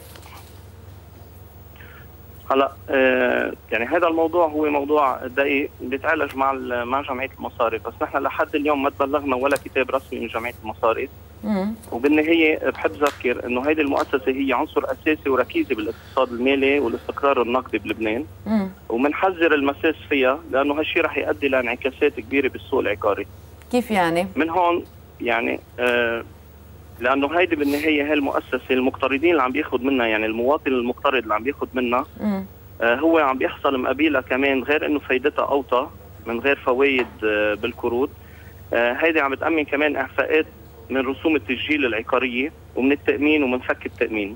هلا آه يعني هذا الموضوع هو موضوع دقيق بيتعالج مع مع جمعيه المصارف، بس نحن لحد اليوم ما تبلغنا ولا كتاب رسمي من جمعيه المصارف. امم وبالنهايه بحب اذكر انه هيدي المؤسسه هي عنصر اساسي وركيزي بالاقتصاد المالي والاستقرار النقدي بلبنان. امم وبنحذر المساس فيها لانه هالشيء رح يؤدي لانعكاسات كبيره بالسوق العقاري. كيف يعني؟ من هون يعني آه لانه هيدي بالنهايه هي المؤسسه المقترضين اللي عم بياخذ منها، يعني المواطن المقترض اللي عم بياخذ منها آه هو عم بيحصل مقابلها كمان، غير انه فايدتها اوطى من غير فوائد آه بالقروض. آه هيدي عم بتامن كمان اعفاءات من رسوم التسجيل العقاريه ومن التامين ومن فك التامين.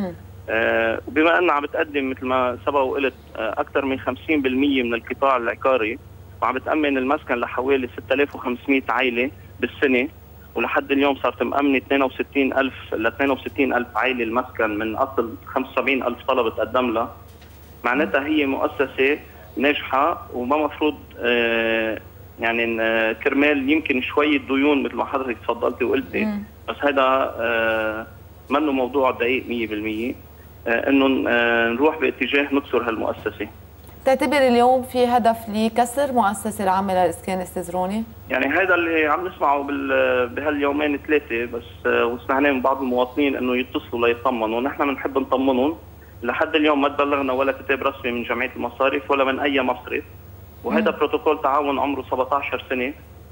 آه وبما انها عم بتقدم مثل ما سبق وقلت آه اكثر من خمسين بالمئة من القطاع العقاري، وعم بتامن المسكن لحوالي ستة آلاف وخمسمئة عائله بالسنه، ولحد اليوم صارت مأمنة اثنين وستين ألف ل اثنين وستين ألف عائلة المسكن من أصل خمسة وسبعين ألف طلب تقدم لها. معناتها هي مؤسسة ناجحة وما مفروض آه يعني آه كرمال يمكن شوية ديون مثل ما حضرتك تفضلتي وقلتي، بس هذا آه منه موضوع دقيق مئة بالمئة آه انه آه نروح باتجاه نكسر هالمؤسسة. تعتبر اليوم في هدف لكسر مؤسسة العامة للإسكان استاذ روني؟ يعني هذا اللي عم نسمعه بهاليومين ثلاثة بس، وسمعناه من بعض المواطنين انه يتصلوا ليطمنوا، ونحن بنحب نطمنهم. لحد اليوم ما تبلغنا ولا كتاب رسمي من جمعية المصارف ولا من أي مصرف، وهذا بروتوكول تعاون عمره سبعة عشر سنة،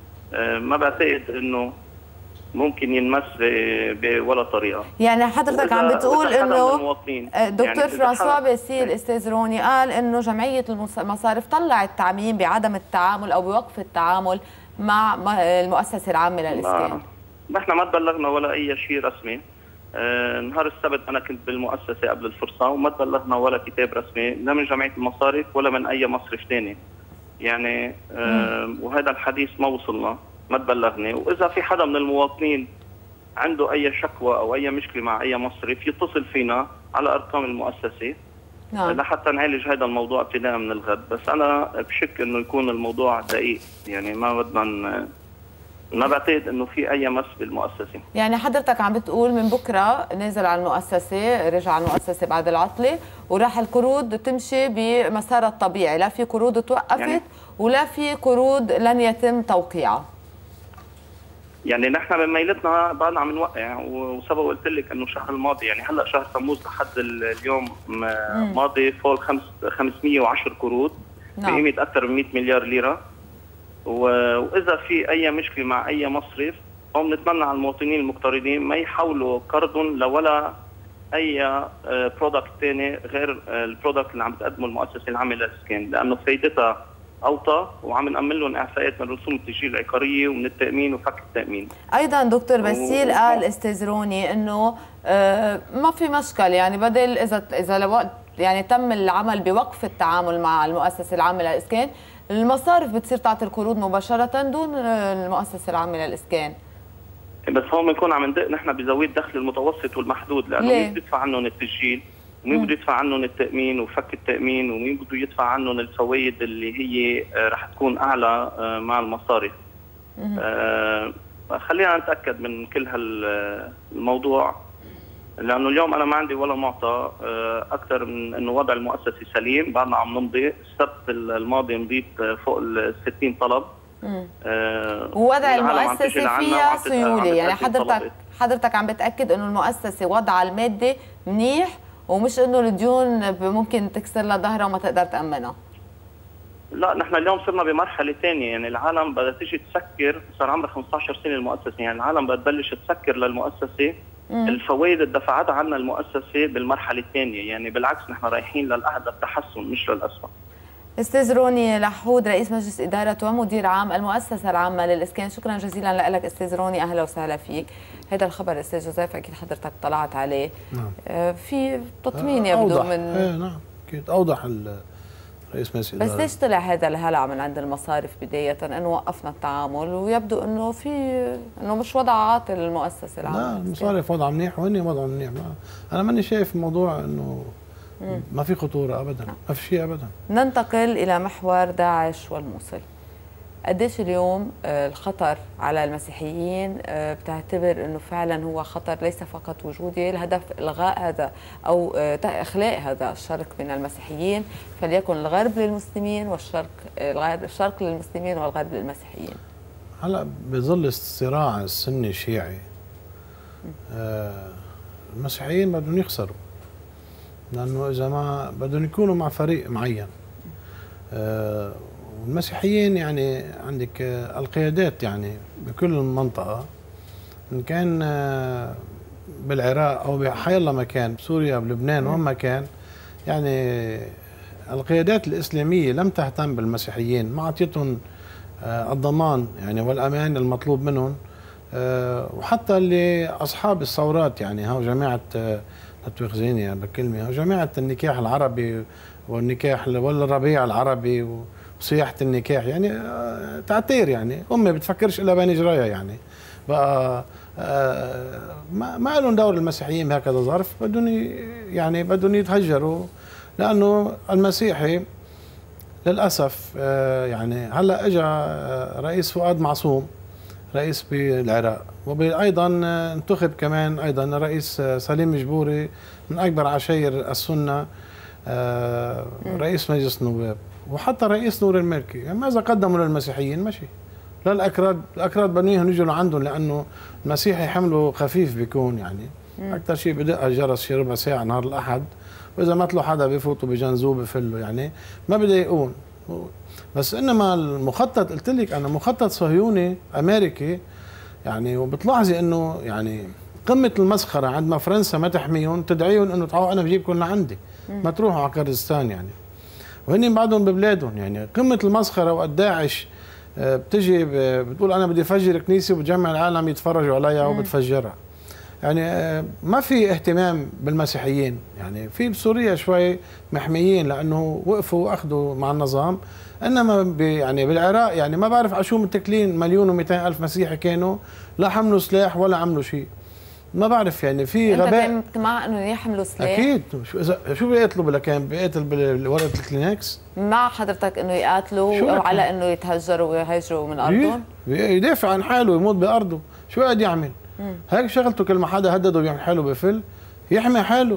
ما بعتقد انه ممكن ينمس بولا طريقه. يعني حضرتك عم بتقول انه دكتور يعني فرانسوا باسيل استاذ روني قال انه جمعيه المصارف طلعت تعميم بعدم التعامل او بوقف التعامل مع المؤسسه العامه للاسكان. ما احنا ما تبلغنا ولا اي شيء رسمي. آه نهار السبت انا كنت بالمؤسسه قبل الفرصه وما تبلغنا ولا كتاب رسمي لا من جمعيه المصارف ولا من اي مصرف ثاني. يعني آه وهذا الحديث ما وصلنا، ما تبلغني. واذا في حدا من المواطنين عنده اي شكوى او اي مشكله مع اي مصرف يتصل فينا على ارقام المؤسسه نعم. لحتى نعالج هذا الموضوع ابتداء من الغد. بس انا بشك انه يكون الموضوع دقيق، يعني ما بدنا ما بعتقد انه في اي مس بالمؤسسه. يعني حضرتك عم بتقول من بكره نازل على المؤسسه، رجع على المؤسسه بعد العطله وراح القروض تمشي بمسارها الطبيعي، لا في قروض توقفت يعني ولا في قروض لن يتم توقيعها. يعني نحن بميلتنا بعدنا عم نوقع، وسبق قلت لك انه الشهر الماضي يعني هلا شهر تموز لحد اليوم ماضي فوق خمسمئة وعشرة قروض بقيمه اكثر من مئة مليار ليره. واذا في اي مشكله مع اي مصرف هم بنتمنى على المواطنين المقترضين ما يحولوا قرضهم لولا اي برودكت ثاني غير البرودكت اللي عم تقدمه المؤسسه العامه للاسكان، لانه فائدتها اوطى وعم نأمن لهم اعفاءات من رسوم التسجيل العقاريه ومن التامين وفك التامين. ايضا دكتور باسيل و... قال استاذ روني انه آه ما في مشكل، يعني بدل اذا اذا لوقت يعني تم العمل بوقف التعامل مع المؤسسه العامه للاسكان، المصارف بتصير تعطي القروض مباشره دون المؤسسه العامه للاسكان. بس هون بنكون عم ندق نحن بزاويه الدخل المتوسط والمحدود، لانه مين بده يدفع عنهم التسجيل ومين بده يدفع عنهم التامين وفك التامين ومين بده يدفع عنهم الفوائد اللي هي رح تكون اعلى مع المصارف. آه خلينا نتاكد من كل هالموضوع لانه اليوم انا ما عندي ولا معطى اكثر من انه وضع المؤسسي سليم. بعدنا عم نمضي، السبت الماضي مضيت فوق ال ستين طلب. آه ووضع المؤسسه فيها سيوله، يعني حضرتك حضرتك عم بتاكد انه المؤسسه وضعها المادي منيح، ومش انه الديون ممكن تكسر لها ظهرها وما تقدر تامنها. لا، نحن اليوم صرنا بمرحله ثانيه، يعني العالم بدها تيجي تسكر. صار عمرها خمسة عشر سنه المؤسسه، يعني العالم بدها تبلش تسكر للمؤسسه. مم. الفوائد اللي دفعتها عنا المؤسسه بالمرحله الثانيه، يعني بالعكس نحن رايحين للأحد التحسن مش للأسوأ. استاذ روني لحود، رئيس مجلس اداره ومدير عام المؤسسه العامه للاسكان، شكرا جزيلا لك استاذ روني، اهلا وسهلا فيك. هذا الخبر استاذ جوزيف اكيد حضرتك طلعت عليه. نعم. آه في تطمين يبدو من ايه نعم اكيد اوضح رئيس مجلس بس ليش طلع هذا الهلع من عند المصارف بدايه انه وقفنا التعامل، ويبدو انه في انه مش وضع عاطل للمؤسسه العامه؟ لا، المصارف وضع منيح وهن وضع منيح. انا ماني شايف موضوع انه ما في خطوره ابدا، ما في شيء ابدا. ننتقل الى محور داعش والموصل. قديش اليوم الخطر على المسيحيين بتعتبر انه فعلا هو خطر ليس فقط وجودي، الهدف الغاء هذا او اخلاء هذا الشرق من المسيحيين، فليكن الغرب للمسلمين والشرق الشرق للمسلمين والغرب للمسيحيين. هلا بظل الصراع السني الشيعي آه المسيحيين بدهم يخسروا، لانه اذا ما بدهم يكونوا مع فريق معين. آه المسيحيين يعني عندك القيادات يعني بكل المنطقة، إن كان بالعراق أو بحيالله مكان، بسوريا بلبنان وين ما كان، يعني القيادات الإسلامية لم تهتم بالمسيحيين، ما أعطيتهم الضمان يعني والأمان المطلوب منهم. وحتى اللي أصحاب الثورات يعني هاو جماعة تتوخزيني يعني بالكلمة، هاو جماعة النكاح العربي والنكاح والربيع العربي وصياحة النكاح، يعني تعتير يعني امي بتفكرش الا بين جرايا يعني. بقى ما ما لهم دور المسيحيين بهكذا ظرف، بدهم يعني بدهم يتهجروا، لانه المسيحي للاسف يعني هلا اجى رئيس فؤاد معصوم رئيس بالعراق، وايضا انتخب كمان ايضا الرئيس سليم جبوري من اكبر عشائر السنه رئيس مجلس النواب، وحتى رئيس نور المالكي. يعني ماذا قدموا للمسيحيين؟ ماشي. لا الأكراد، الأكراد بدهم يجوا لعندهم، لأنه المسيحي حمله خفيف بيكون يعني. أكثر شيء بدق الجرس شي ربع ساعة نهار الأحد، وإذا ما طلعوا حدا بفوتوا بجنزوه بفلوا، يعني ما بيضايقون. بس إنما المخطط قلت لك أنا مخطط صهيوني أمريكي يعني، وبتلاحظي إنه يعني قمة المسخرة عندما فرنسا ما تحميهم تدعيهم إنه تعالوا أنا بجيبكم لعندي، ما تروحوا على كردستان يعني. وهن بعدهم ببلادهم يعني. قمة المسخرة. وقت داعش بتجي بتقول أنا بدي أفجر كنيسة وبتجمع العالم يتفرجوا عليها وبتفجرها. يعني ما في اهتمام بالمسيحيين يعني. في بسوريا شوي محميين لأنه وقفوا وأخذوا مع النظام، إنما يعني بالعراق يعني ما بعرف على شو متكلين مليون ومئتين ألف مسيحي كانوا، لا حملوا سلاح ولا عملوا شيء. ما بعرف يعني في غباء. انت مع انه يحملوا سلاح؟ اكيد. شو شو بيقتلوا بلا كان بيقتل بورقه الكلينكس؟ مع حضرتك انه يقاتلوا او على انه يتهجروا ويهاجروا من ارضهم؟ يدافع عن حاله ويموت بارضه، شو قاعد يعمل؟ مم. هيك شغلته. كل ما حدا هدده بيعمل حاله بفل يحمي حاله.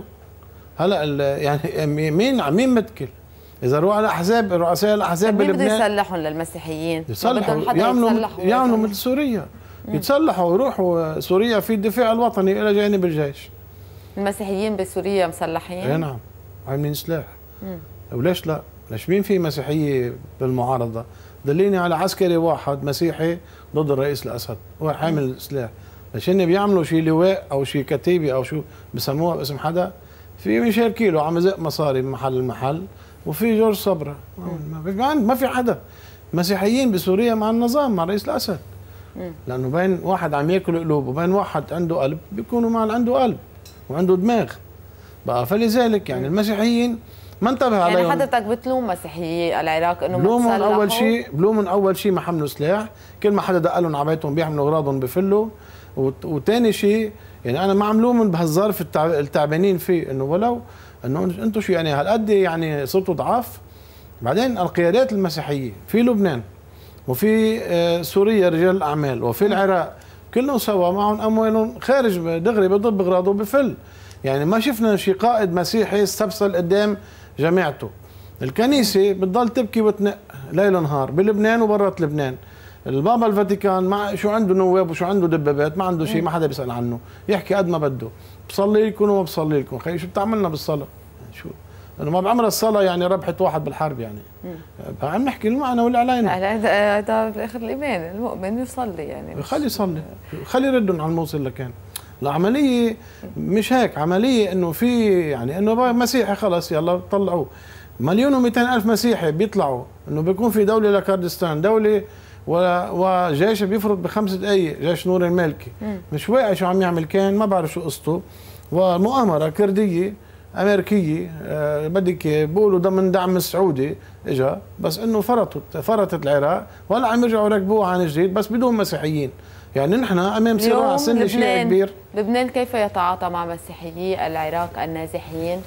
هلا يعني مين مين متكل؟ اذا روح على احزاب رؤساء الاحزاب بلبنان بده يسلحوا للمسيحيين، يسلحوا يعملوا يعملوا مثل سوريا، يتسلحوا ويروحوا سوريا في الدفاع الوطني الى جانب الجيش. المسيحيين بسوريا مسلحين؟ اي نعم، عاملين سلاح. مم. وليش لا؟ ليش مين في مسيحيه بالمعارضه؟ دليني على عسكري واحد مسيحي ضد الرئيس الاسد هو حامل سلاح. ليش هن بيعملوا شيء لواء او شيء كتيبه او شو بسموها باسم حدا؟ في ميشيل كيلو عم يزق مصاري من محل لمحل، وفي جورج صبرا. ما في حدا. مسيحيين بسوريا مع النظام، مع الرئيس الاسد. لانه بين واحد عم ياكل قلوب وبين واحد عنده قلب بيكونوا مع اللي عنده قلب وعنده دماغ بقى. فلذلك يعني المسيحيين ما انتبه عليهم. يعني حضرتك بتلوم مسيحيي العراق انه بلومهم اول شيء، بلومهم اول شيء ما حملوا سلاح، كل ما حدا دق لهم على بيتهم بيحملوا اغراضهم بفلوا. وثاني شيء يعني انا ما عم لومهم بهالظرف التعبانين فيه، انه ولو انه انتم شو يعني هالقد يعني صرتوا ضعاف. بعدين القيادات المسيحيه في لبنان وفي سوريا رجال الاعمال وفي العراق كلهم سوا معهم اموالهم خارج دغري بضرب بغراضه بفل. يعني ما شفنا شي قائد مسيحي استبصل قدام جماعته. الكنيسه بتضل تبكي وتنق ليل نهار بلبنان وبرات لبنان. البابا الفاتيكان مع شو عنده نواب وشو عنده دبابات، ما عنده شيء، ما حدا بيسال عنه، يحكي قد ما بده. بصلي لكم وما بصلي لكم، خي شو بتعملنا بالصلاه؟ شو انه ما بعمر الصلاه يعني ربحت واحد بالحرب يعني. عم نحكي المعنى واللي علينا. هذا بالاخر الايمان، المؤمن يصلي يعني. خلي يصلي، خلي يردهم على الموصل لكان. العمليه مش هيك، عمليه انه في يعني انه مسيحي خلص يلا طلعوه. مليون ومئتين الف مسيحي بيطلعوا انه بيكون في دوله لكردستان، دوله وجيش بيفرض بخمس دقائق، جيش نور المالكي. مم. مش واعي شو عم يعمل، كان ما بعرف شو قصته، ومؤامره كرديه امريكيه أه بدك بيقولوا ضمن دعم السعودي اجا، بس انه فرطت فرطت العراق ولا عم يرجعوا يركبوها عن جديد بس بدون مسيحيين. يعني نحن امام صراع سني شيء كبير. لبنان كيف يتعاطى مع مسيحيي العراق النازحين؟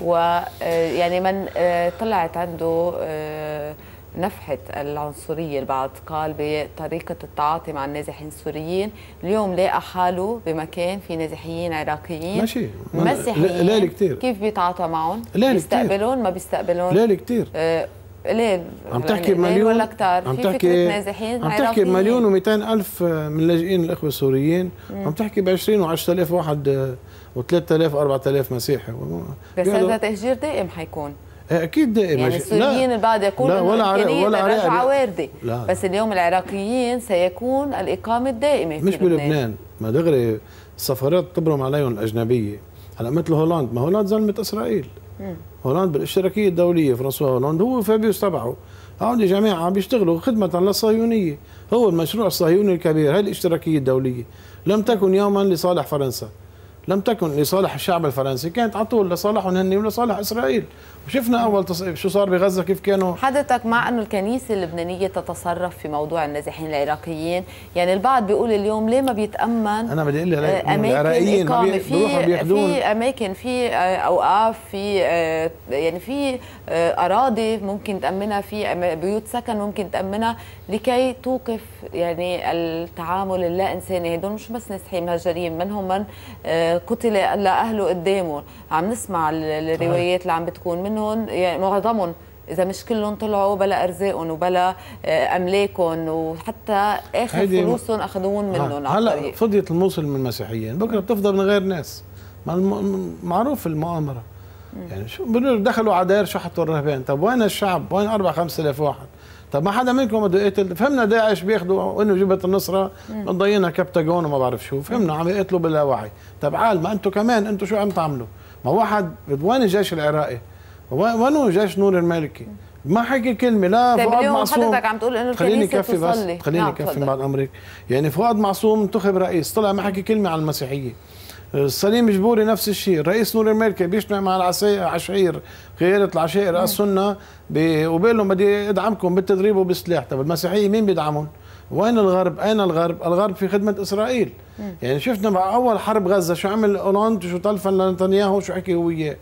ويعني من طلعت عنده نفحة العنصرية، البعض قال بطريقة التعاطي مع النازحين السوريين، اليوم لقى حاله بمكان في نازحين عراقيين ماشي مسيحيين. ليلي كثير كيف بيتعاطى معهم؟ بيستقبلون ما بيستقبلون؟ ليلي كثير. آه ليه؟ عم تحكي بمليون ولا كتار؟ عم في تحكي نازحين عم تحكي بمليون ومئتين ألف من لاجئين الإخوة السوريين، عم تحكي ب عشرين وعشرة آلاف واحد وثلاثة آلاف وأربعة آلاف مسيحي. بس هذا تهجير دائم حيكون. اكيد دائم. يعني السوريين البعض يقول انه الامكانيه للرجعه وارده، بس اليوم العراقيين سيكون الاقامه الدائمه في مش لبنان. بلبنان، ما دغري السفارات تبرم عليهم الاجنبيه. هلا مثل هولاند، ما هولاند ظلمت اسرائيل. مم. هولاند بالاشتراكيه الدوليه، فرانسوا هولاند هو فابيوس تبعه، هون جماعه بيشتغلوا خدمه للصهيونيه، هو المشروع الصهيوني الكبير، هي الاشتراكيه الدوليه، لم تكن يوما لصالح فرنسا، لم تكن لصالح الشعب الفرنسي، كانت على طول لصالحهم هن ولصالح اسرائيل. وشفنا اول تص... شو صار بغزه، كيف كانوا. حضرتك مع انه الكنيسه اللبنانيه تتصرف في موضوع النازحين العراقيين؟ يعني البعض بيقول اليوم ليه ما بيتامن انا بدي اقول لك العراقيين ما بي... في في اماكن، في اوقاف، في يعني في اراضي ممكن تامنها، في بيوت سكن ممكن تامنها لكي توقف يعني التعامل اللا انساني. هدول مش بس نازحين مهجرين، منهم من قتل لاهله قدامه. عم نسمع الروايات اللي عم بتكون منهم، يعني معظمهم اذا مش كلهم طلعوا بلا ارزاقهم وبلا املاكهم، وحتى اخر فلوسهم اخذوهم منهم. هلا فضيت الموصل من المسيحيين، بكره بتفضل من غير ناس. معروف المؤامره. يعني شو بيقولوا دخلوا على داير شحطوا الرهبان، طب وين الشعب؟ وين أربعة خمسة آلاف واحد؟ طب ما حدا منكم بده يقتل؟ فهمنا داعش بياخذوا انه جبهه النصره مضينا كبتاجون وما بعرف شو، فهمنا عم يقتلوا بلا وعي. طب عال ما انتم كمان انتم شو عم تعملوا؟ ما واحد وين الجيش العراقي؟ وين هو جيش نور المالكي؟ ما حكي كلمه. لا طيب فؤاد معصوم. حضرتك عم تقول انه الكنيسه تصلي. بس خليني اكفي نعم بعد امرك. يعني فؤاد معصوم انتخب رئيس، طلع ما حكي كلمه عن المسيحيه. سليم جبوري نفس الشيء، رئيس نور المالكي بيجتمع مع العشائر، قياده العشائر السنه، وبيقول لهم بدي ادعمكم بالتدريب وبالسلاح. طب المسيحيه مين بيدعمهم؟ وين الغرب؟ اين الغرب؟ الغرب في خدمه اسرائيل. مم. يعني شفنا مع اول حرب غزه شو عمل اولاند، شو تلفن لنتنياهو، شو حكي هو وياه.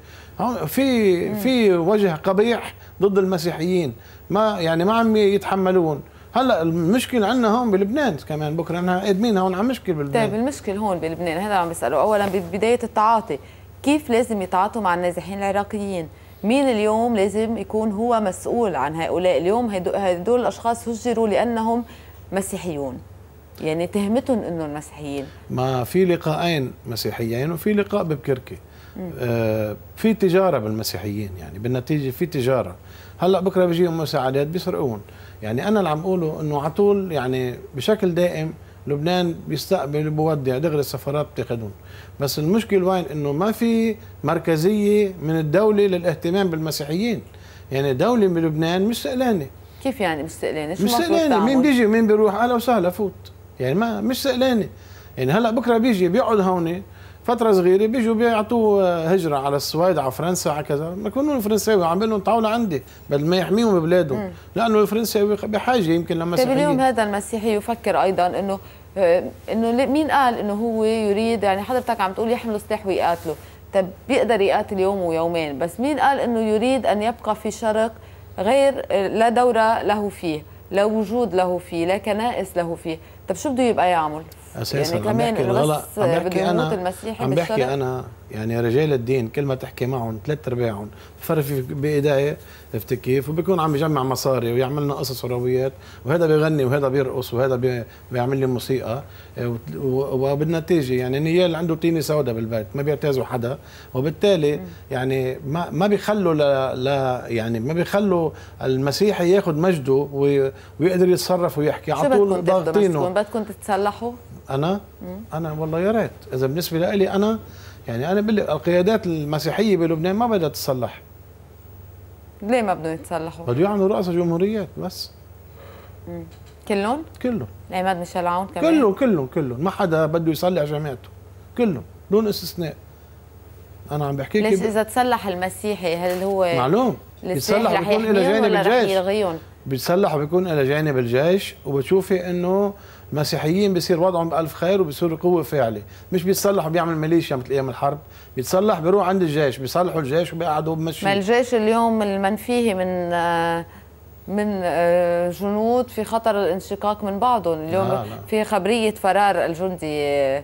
في في وجه قبيح ضد المسيحيين، ما يعني ما عم يتحملون. هلا المشكله عندنا هون بلبنان كمان، بكره نحن قادمين هون على مشكله بلبنان. طيب المشكله هون بلبنان، هذا عم بيسالوا اولا ببدايه التعاطي، كيف لازم يتعاطوا مع النازحين العراقيين؟ مين اليوم لازم يكون هو مسؤول عن هؤلاء؟ اليوم هدول الاشخاص هجروا لانهم مسيحيون، يعني تهمتهم انهم مسيحيين. ما في لقاءين مسيحيين وفي لقاء ببكركي. آه في تجاره بالمسيحيين، يعني بالنتيجه في تجاره. هلا بكره بيجيهم مساعدات بيسرقون. يعني انا اللي عم اقوله انه على طول يعني بشكل دائم لبنان بيستقبل وبودع، دغري السفارات بتاخذهم. بس المشكله وين؟ انه ما في مركزيه من الدوله للاهتمام بالمسيحيين. يعني دوله بلبنان مش سألانه. كيف يعني مش سألانه؟ مش سألانه، مين بيجي ومين بيروح؟ اهلا وسهلا فوت. يعني ما مش سألانه. يعني هلا بكره بيجي بيقعد هون فترة صغيرة، بيجوا بيعطوه هجرة على السويد، على فرنسا، على كذا، ما يكونوا الفرنساوي عم بيقول لهم تعالوا لعندي، بدل ما يحميهم ببلادهم، لأنه الفرنساوي بحاجة يمكن لما طيب اليوم هذا المسيحي يفكر أيضا إنه إنه مين قال إنه هو يريد، يعني حضرتك عم تقول يحملوا سلاح ويقاتلوا، طب بيقدر يقاتل يوم ويومين، بس مين قال إنه يريد أن يبقى في شرق غير لا دورة له فيه، لا وجود له فيه، لا كنائس له فيه؟ طب شو بده يبقى يعمل؟ اساسا يعني كمان الغلط بس عم بده بحكي يموت انا المسيحي عم بحكي بالشرق؟ انا يعني رجال الدين كل ما تحكي معهم ثلاث ارباعهم بفرق في بايديه، عرفت كيف؟ وبيكون عم بيجمع مصاري ويعمل لنا قصص ورويات، وهذا بيغني وهذا بيرقص وهذا بي بيعمل لي موسيقى، وبالنتيجه يعني نيال عنده تيني سوداء بالبيت ما بيعتازوا حدا، وبالتالي يعني ما ما بيخلوا لا, لا يعني ما بيخلوا المسيحي ياخذ مجده ويقدر يتصرف ويحكي على طول ضاغطينه. بدكم تتسلحوا؟ انا مم. انا والله يا ريت اذا بالنسبه لي انا يعني انا بقول لك القيادات المسيحيه بلبنان ما بدها تتصلح. ليه ما بدهم يتصلحوا؟ بده يعملوا رؤساء جمهوريات بس. امم كلهم؟ كلهم. عماد ميشيل عون كمان؟ كلهم كلهم كلهم، ما حدا بده يصلح جماعته. كلهم دون استثناء. انا عم بحكي ليش اذا تسلح المسيحي هل هو معلوم يتسلح بيكون له جانب الجيش. بيتسلح وبيكون له جانب الجيش، وبتشوفي انه المسيحيين بيصير وضعهم بألف خير وبيصيروا قوة فاعلة، مش بيتصلح وبيعمل ميليشيا مثل أيام الحرب، بيتصلح بيروح عند الجيش، بيصلحوا الجيش وبيقعدوا بمشي. ما الجيش اليوم المنفيه من من جنود في خطر الانشقاق من بعضهم، اليوم لا لا. في خبرية فرار الجندي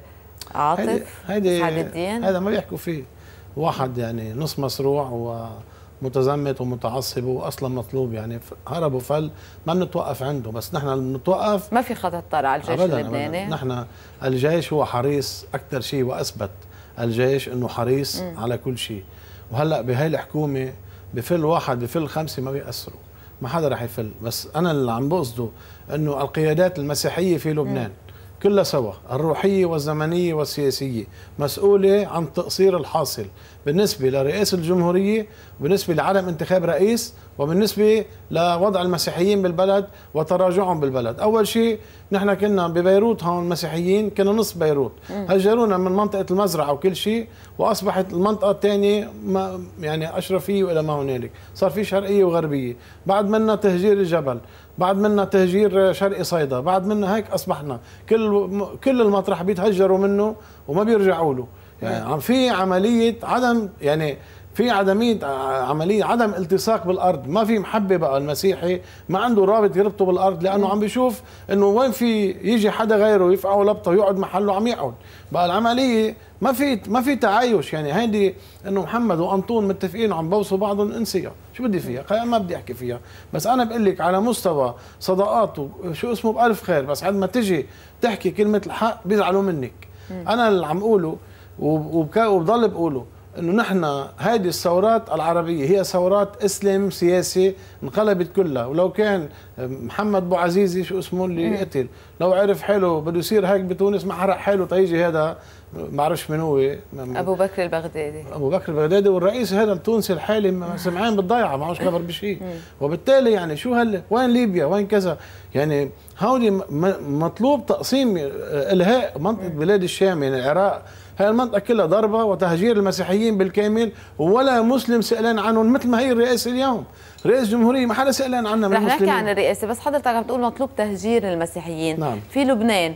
عاطف سعد الدين، هذا ما بيحكوا فيه، واحد يعني نص مصروع و متزمت ومتعصب واصلا مطلوب، يعني هرب وفل ما بنتوقف عنده، بس نحن بنتوقف ما في خطر على الجيش اللبناني. نحن الجيش هو حريص اكثر شيء، واثبت الجيش انه حريص م. على كل شيء، وهلا بهي الحكومه بفل واحد بفل خمسه ما بيأثروا، ما حدا رح يفل، بس انا اللي عم بقصده انه القيادات المسيحيه في لبنان م. كلها سوا، الروحيه والزمنيه والسياسيه مسؤوله عن تقصير الحاصل بالنسبه لرئاسه الجمهوريه، وبالنسبه لعدم انتخاب رئيس، وبالنسبه لوضع المسيحيين بالبلد وتراجعهم بالبلد. اول شيء نحن كنا ببيروت هون المسيحيين كنا نص بيروت، هجرونا من منطقه المزرعه وكل شيء، واصبحت المنطقه الثانيه يعني اشرفيه والى ما هنالك، صار في شرقيه وغربيه، بعد منا تهجير الجبل، بعد منا تهجير شرقي صيدا، بعد منا هيك اصبحنا كل كل المطرح بيتهجروا منه وما بيرجعوا له، يعني في عمليه عدم يعني في عدميه عمليه عدم التصاق بالارض، ما في محبه بقى المسيحي ما عنده رابط يربطه بالارض، لانه عم بيشوف انه وين في يجي حدا غيره يفقعه لبطه ويقعد محله عم يقعد، بقى العمليه ما في ما في تعايش، يعني هيدي انه محمد وانطون متفقين وعم بوصوا بعضهم انسيها، شو بدي فيها؟ ما بدي احكي فيها، بس انا بقول لك على مستوى صداقات شو اسمه بألف خير، بس عندما تجي تحكي كلمه الحق بيزعلوا منك. انا اللي عم اقوله وبضل بقوله انه نحن هذه الثورات العربيه هي ثورات اسلام سياسي انقلبت كلها، ولو كان محمد بو عزيزي شو اسمه اللي قتل لو عرف حاله بده يصير هيك بتونس ما حرق حاله تيجي هذا ما بعرفش من هو ابو بكر البغدادي ابو بكر البغدادي والرئيس هذا التونسي الحالي سمعان بالضيعه ما عوش خبر بشيء، وبالتالي يعني شو هل وين ليبيا وين كذا، يعني هودي مطلوب تقسيم الهاء منطقه بلاد الشام، يعني العراق هاي المنطقة كلها ضربة وتهجير المسيحيين بالكامل، ولا مسلم سألان عنهم مثل ما هي الرئاسة اليوم، رئيس جمهورية ما حدا سألان عنها من المسلمين. رح نحكي عن الرئاسة، بس حضرتك عم تقول مطلوب تهجير المسيحيين. نعم. في لبنان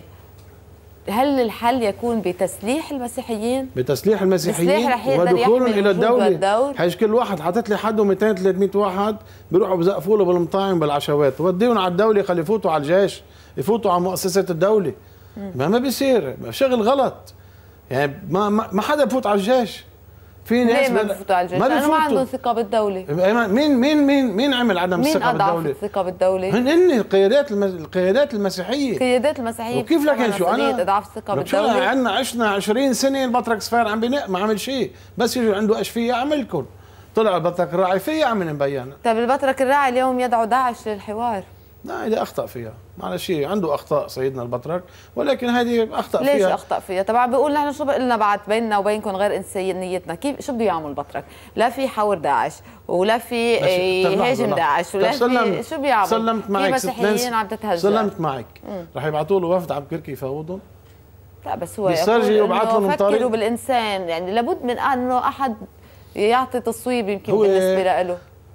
هل الحل يكون بتسليح المسيحيين؟ بتسليح المسيحيين ودخولهم إلى الدولة، حيث كل واحد حاطط لي حده مئتين ثلاثمئة واحد بيروحوا بزقفوا له بالمطاعم وبالعشوات، وديهم على الدولة خلي يفوتوا على الجيش، يفوتوا على مؤسسات الدولة. ما ما بيصير، شغل غلط. يعني ما ما حدا بفوت على الجيش. في ناس ما بفوتوا على الجيش؟ لأنه ما عندهم ثقة بالدولة. مين مين مين مين عمل عدم الثقة بالدولة؟ مين أضعف الثقة بالدولة؟ هن هن القيادات المز... القيادات المسيحية. القيادات المسيحية وكيف لك شو أنا؟ أضعف الثقة بالدولة. عندنا عشنا عشرين سنة البطرك صفير عم بنق ما عمل شيء، بس يجوا عنده أشفية عملكم. طلع البطرك الراعي فيها عم مبينة. طيب البطرك الراعي اليوم يدعو داعش للحوار. لا هذا اخطا فيها، معلش شيء عنده اخطاء سيدنا البطرك، ولكن هذه اخطا ليش فيها. ليش اخطا فيها؟ طبعا بيقول نحن شو بقلنا بعد بيننا وبينكم غير انسانيتنا، كيف شو بده يعمل البطرك؟ لا في حور داعش ولا في يهاجم داعش ولا في شو بيعمل؟ سلمت معك في مسيحيين عم تتهجر. سلمت معك رح يبعثوا له وفد على بكركي يفاوضهم؟ لا بس هو بيسرجي وبعث لهم طريق. فكروا بالانسان، يعني لابد من انه احد يعطي تصويب يمكن بالنسبه له.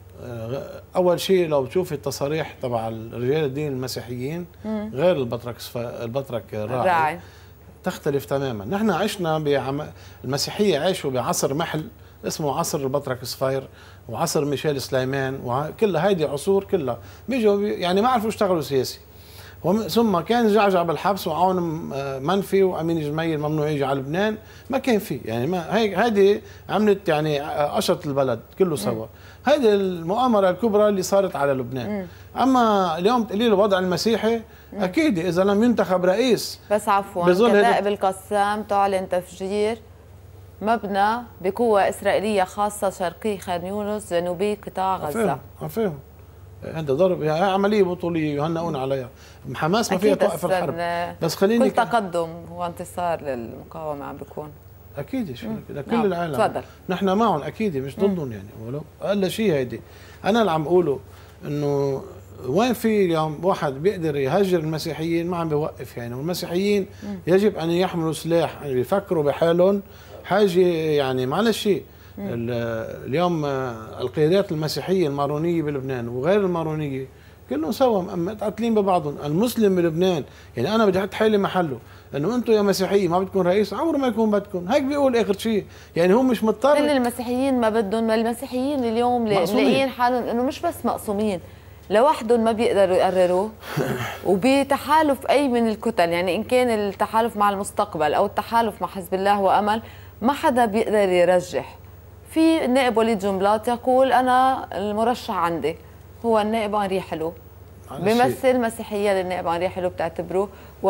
اول شيء لو بتشوفي التصاريح تبع رجال الدين المسيحيين مم. غير البطرك البطرك الراعي تختلف تماما. نحن عشنا بعم... المسيحيه عاشوا بعصر محل اسمه عصر البطرك صفير وعصر ميشيل سليمان، وكل هيدي عصور كلها بيجوا يعني ما عرفوا يشتغلوا سياسي، ثم كان جعجع بالحبس وعون منفي وامين جميل ممنوع يجي على لبنان، ما كان في يعني ما هيك هذه عملت يعني قشط البلد كله سوا. هذه المؤامره الكبرى اللي صارت على لبنان. م. اما اليوم تقولي له الوضع المسيحي اكيد اذا لم ينتخب رئيس. بس عفوا كتائب القسام تعلن تفجير مبنى بقوه اسرائيليه خاصه شرقي خان يونس جنوبي قطاع غزه. عفهم هذا ضرب يعني عمليه بطوليه يهنئون عليها. حماس ما فيها توقف الحرب، بس خليني كل تقدم وانتصار للمقاومه عم بيكون اكيد شو لكل نعم. العالم تفضل. نحن معهم اكيد مش ضدهم يعني، ولو اقل شيء هيدي. انا اللي عم اقوله انه وين في اليوم واحد بيقدر يهجر المسيحيين ما عم بيوقف يعني، والمسيحيين يجب ان يحملوا سلاح، يعني بيفكروا بحالهم حاجه يعني معلش. اليوم القيادات المسيحيه المارونيه بلبنان وغير المارونيه كلهم سوا متقاتلين ببعضهم. المسلم بلبنان يعني انا بدي احط حالي محله، انه انتم يا مسيحيين ما بدكم رئيس عمره ما يكون بدكم، هيك بيقول اخر شيء يعني. هو مش مضطر كل المسيحيين ما بدهم، المسيحيين اليوم لاقيين حالهم انه مش بس مقسومين لوحدهم ما بيقدروا يقرروا وبتحالف اي من الكتل، يعني ان كان التحالف مع المستقبل او التحالف مع حزب الله وامل ما حدا بيقدر يرجح. في النائب وليد جنبلاط يقول انا المرشح عندي هو النائب انري حلو، بيمثل مسيحيه للنائب انري حلو بتعتبروه.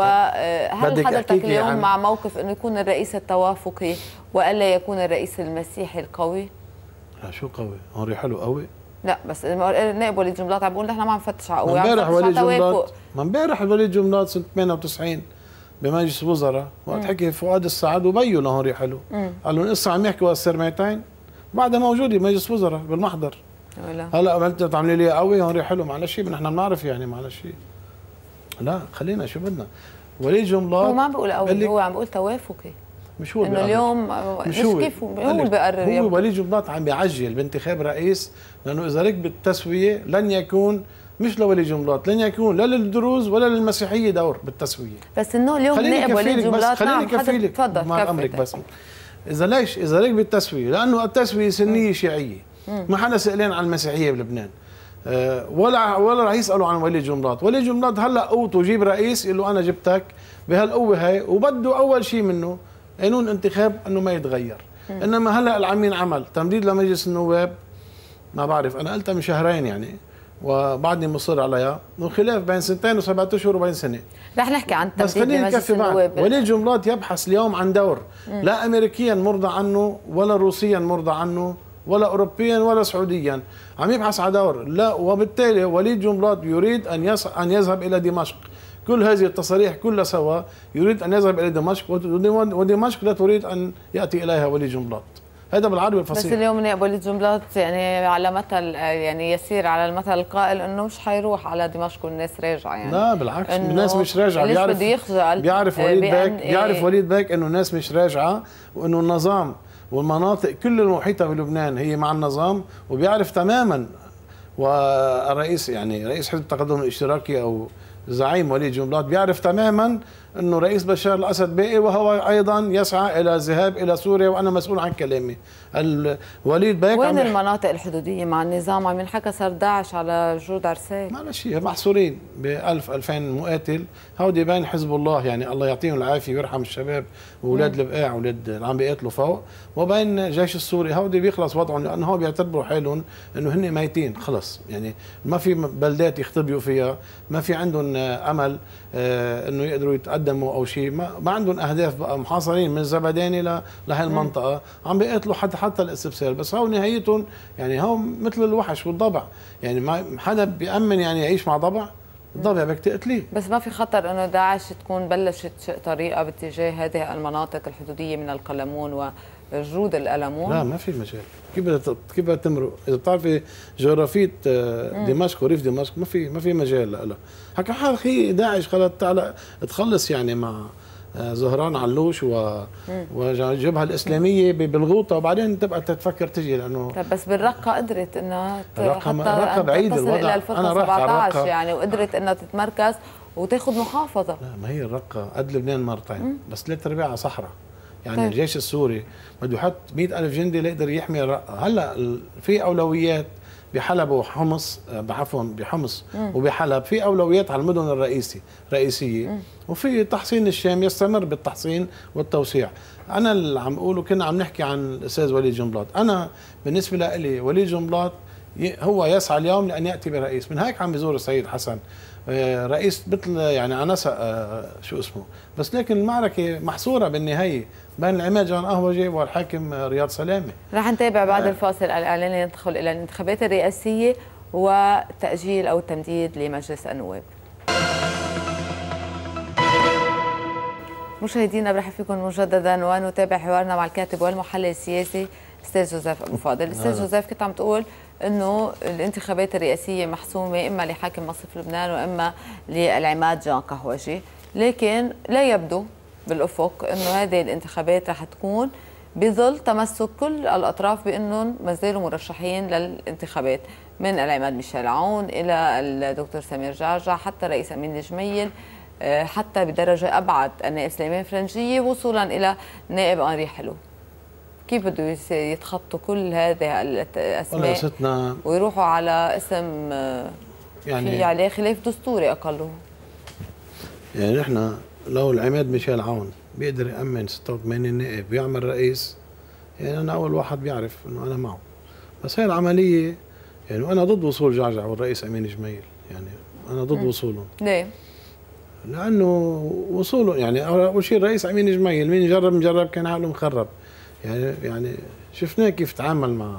وهل حضرتك اليوم عن... مع موقف انه يكون الرئيس التوافقي والا يكون الرئيس المسيحي القوي؟ لا شو قوي؟ انري حلو قوي؟ لا بس النائب وليد جنبلاط عم بيقول نحن ما عم نفتش على قوي، امبارح وليد جنبلاط ما امبارح وليد جنبلاط سنه ثمانية وتسعين بمجلس وزراء وقت حكي فؤاد السعد وبيو لهنري حلو، قال لهم قصه عم يحكوا السرميتين بعدها موجوده بمجلس وزراء بالمحضر. هلا انت تعملي لي قوي هنري حلو معلش نحن بنعرف يعني معلش. لا خلينا شو بدنا. وليد جنبلاط هو ما عم بيقول قوي، هو عم بيقول توافقي. مش هو انه اليوم مش هو كيف هو اللي بيقرر. هو وليد جنبلاط عم بيعجل بانتخاب رئيس، لانه اذا ركب التسويه لن يكون مش لوليد جنبلاط لن يكون لا للدروز ولا للمسيحيه دور بالتسويه. بس انه اليوم نائب وليد جنبلاط خليني كفيلك تفضل مع امرك بس. اذا ليش اذا ركب التسويه لانه التسويه سنيه شيعيه ما حدا سألان عن المسيحيه بلبنان. أه ولا ولا رح يسالوا عن وليد جنبلاط. وليد جنبلاط هلا قوته جيب رئيس يقول له انا جبتك بهالقوه هاي، وبده اول شيء منه قانون انتخاب انه ما يتغير. م. انما هلا العمين عمل تمديد لمجلس النواب ما بعرف انا قلتها من شهرين يعني وبعدني مصر عليها، وخلاف بين سنتين وسبعة اشهر وبين سنه. رح نحكي عن تمديد لمجلس النواب. وليد جنبلاط يبحث اليوم عن دور م. لا امريكيا مرضى عنه ولا روسيا مرضى عنه ولا اوروبيا ولا سعوديا، عم يبحث على دور. لا وبالتالي وليد جنبلاط يريد ان يص... ان يذهب الى دمشق. كل هذه التصاريح كلها سوا يريد ان يذهب الى دمشق، ودمشق لا تريد ان ياتي اليها وليد جنبلاط. هذا بالعربي الفصيح. بس اليوم نائب وليد جنبلاط يعني على مثل يعني يسير على المثل القائل انه مش حيروح على دمشق والناس راجعه يعني. لا بالعكس الناس مش راجعه. بيعرف بده يخجل بيعرف وليد بيك بيعرف وليد بيك انه الناس مش راجعه، وانه النظام والمناطق كل المحيطه بلبنان هي مع النظام، وبيعرف تماما. والرئيس يعني رئيس حزب التقدم الاشتراكي او زعيم وليد جنبلاط بيعرف تماما انه رئيس بشار الاسد باقي، وهو ايضا يسعى الى الذهاب الى سوريا، وانا مسؤول عن كلامي. وليد بيك وين المناطق الحدوديه مع النظام؟ عم ينحكى صار داعش على جود عرسال. معلش محصورين ب ألف ألفين مقاتل، هودي بين حزب الله يعني الله يعطيهم العافيه ويرحم الشباب واولاد البقاع واولاد اللي عم بيقاتلوا فوق، وبين الجيش السوري هودي بيخلص وضعهم لانه هو بيعتبروا حالهم انه هن ميتين خلص، يعني ما في بلدات يختبئوا فيها، ما في عندهم امل آه انه يقدروا يتقدموا او شيء، ما, ما عندهم اهداف بقى، محاصرين من الزبداني لهي المنطقه عم بيقاتلوا حتى حتى الاستبسال. بس هو نهايتهم يعني هو مثل الوحش والضبع، يعني ما حدا بيأمن يعني يعيش مع ضبع، الضبع بدك تقتليه. بس ما في خطر انه داعش تكون بلشت طريقه باتجاه هذه المناطق الحدوديه من القلمون وجرود القلمون؟ لا ما في مجال. كيف بدها كيف بدها تمرق؟ اذا بتعرفي جغرافيه دمشق وريف دمشق ما في ما في مجال لها. حكى حالي داعش خلت تعال تخلص يعني مع زهران علوش و... وجبهه الاسلاميه بالغوطه، وبعدين تبقى تفكر تجي لانه طب بس بالرقه قدرت انها الرقه الرقه بعيد الوضع. انا سبعطعش يعني وقدرت انها تتمركز وتاخذ محافظه. لا ما هي الرقه قد لبنان مرتين مم. بس ثلاث ارباعها صحراء يعني. طيب. الجيش السوري بده يحط مئة ألف جندي ليقدر يحمي الرقه. هلا في اولويات بحلب وحمص بعفوا بحمص وبحلب في اولويات على المدن الرئيسي رئيسيه، وفي تحصين الشام يستمر بالتحصين والتوسيع. انا اللي عم اقوله كنا عم نحكي عن الاستاذ وليد جنبلاط، انا بالنسبه لي وليد جنبلاط هو يسعى اليوم لان ياتي برئيس، من هيك عم بيزور السيد حسن رئيس مثل يعني عناصر شو اسمه، بس لكن المعركه محصوره بالنهايه بين العماد جان قهوجي والحاكم رياض سلامه. رح نتابع بعد الفاصل الاعلان يدخل الى الانتخابات الرئاسيه وتاجيل او تمديد لمجلس النواب. مشاهدينا برحب فيكم مجددا ونتابع حوارنا مع الكاتب والمحلل السياسي استاذ جوزيف ابو فاضل. استاذ جوزيف، كنت عم تقول انه الانتخابات الرئاسيه محسومه اما لحاكم مصرف لبنان واما للعماد جان قهوجي، لكن لا يبدو بالافق انه هذه الانتخابات رح تكون بظل تمسك كل الاطراف بانهم ما زالوا مرشحين للانتخابات، من العماد ميشيل عون الى الدكتور سمير جعجع حتى رئيس امين الجميل، حتى بدرجه ابعد النائب سليمان فرنجيه وصولا الى نائب انري حلو. كيف بده يتخطوا كل هذه الاسماء ويروحوا على اسم يعني في عليه خلاف دستوري اقله؟ يعني نحن لو العماد ميشيل عون بيقدر يامن ستة وثمانين نائب ويعمل رئيس، يعني انا اول واحد بيعرف انه انا معه، بس هي العمليه يعني وانا ضد وصول جعجع والرئيس امين جميل، يعني انا ضد م. وصولهم. ليه؟ لانه وصوله يعني اول شيء الرئيس امين جميل مين جرب مجرب كان عقله مخرب، يعني يعني شفناه كيف تعامل مع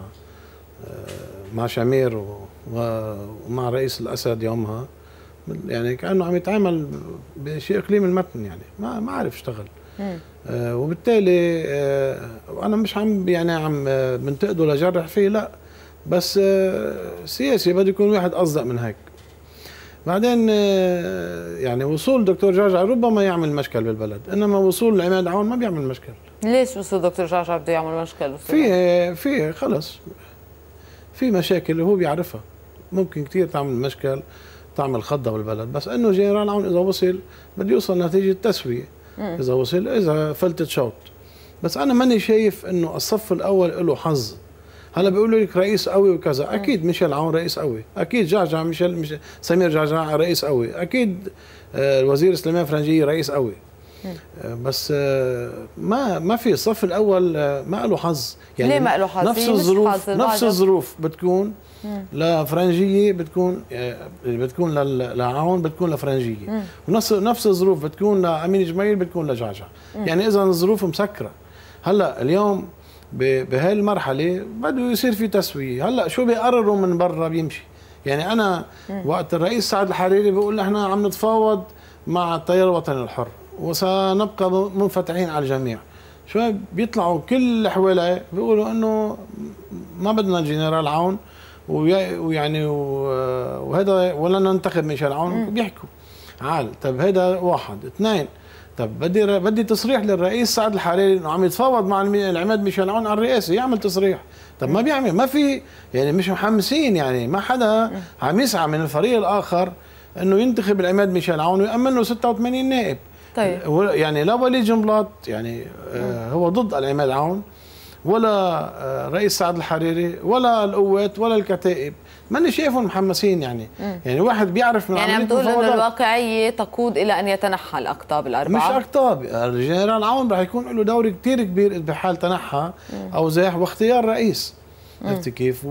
مع شامير ومع رئيس الاسد يومها، يعني كانه عم يتعامل بشيء اقليم المتن، يعني ما ما عرف يشتغل. آه وبالتالي آه انا مش عم يعني عم بنتقده لجرح فيه، لا، بس آه سياسي بده يكون واحد اصدق من هيك. بعدين آه يعني وصول دكتور جعجع ربما يعمل مشكل بالبلد، انما وصول العماد عون ما بيعمل مشكل. ليش وصول دكتور جعجع بده يعمل مشكل؟ في في خلص في مشاكل هو بيعرفها، ممكن كثير تعمل مشكل تعمل خضه بالبلد، بس انه جنرال عون اذا وصل بده يوصل نتيجه تسويه، اذا وصل اذا فلتت شوط. بس انا ماني شايف انه الصف الاول له حظ. هلا بيقولوا لك رئيس قوي وكذا، اكيد ميشيل عون رئيس قوي، اكيد جعجع ميشيل مش سمير جعجع رئيس قوي، اكيد الوزير سليمان فرنجيه رئيس قوي. بس ما ما في الصف الاول ما له حظ، يعني ليه ما له حظ؟ نفس الظروف نفس الظروف بتكون لفرنجيه، بتكون بتكون لعون، بتكون لفرنجيه، ونفس نفس الظروف بتكون لامين جميل، بتكون لجعجع. يعني اذا الظروف مسكره. هلا اليوم بهاي المرحله بده يصير في تسويه، هلا شو بيقرروا من برا بيمشي. يعني انا وقت الرئيس سعد الحريري بيقول نحن عم نتفاوض مع التيار الوطني الحر وسنبقى منفتحين على الجميع، شو بيطلعوا كل حوالي بيقولوا انه ما بدنا الجنرال عون ويعني وهذا ولا ننتخب ميشيل عون، بيحكوا عال. طب هذا واحد. اثنين، طب بدي بدي تصريح للرئيس سعد الحريري انه عم يتفاوض مع العماد ميشيل عون على الرئاسه، يعمل تصريح. طب ما بيعمل، ما في، يعني مش محمسين، يعني ما حدا عم يسعى من الفريق الاخر انه ينتخب العماد ميشيل عون ويأمن له ستة وثمانين نائب. طيب يعني لا وليد جنبلاط يعني آه هو ضد العماد عون، ولا آه رئيس سعد الحريري، ولا القوات، ولا الكتائب، ماني شايفهم محمسين. يعني مم. يعني واحد بيعرف من يعني عم تقول انه الواقعيه تقود الى ان يتنحى الاقطاب الاربعه؟ مش اقطاب، الجنرال عون رح يكون له دور كثير كبير بحال تنحى مم. او زاح واختيار رئيس. عرفتي كيف؟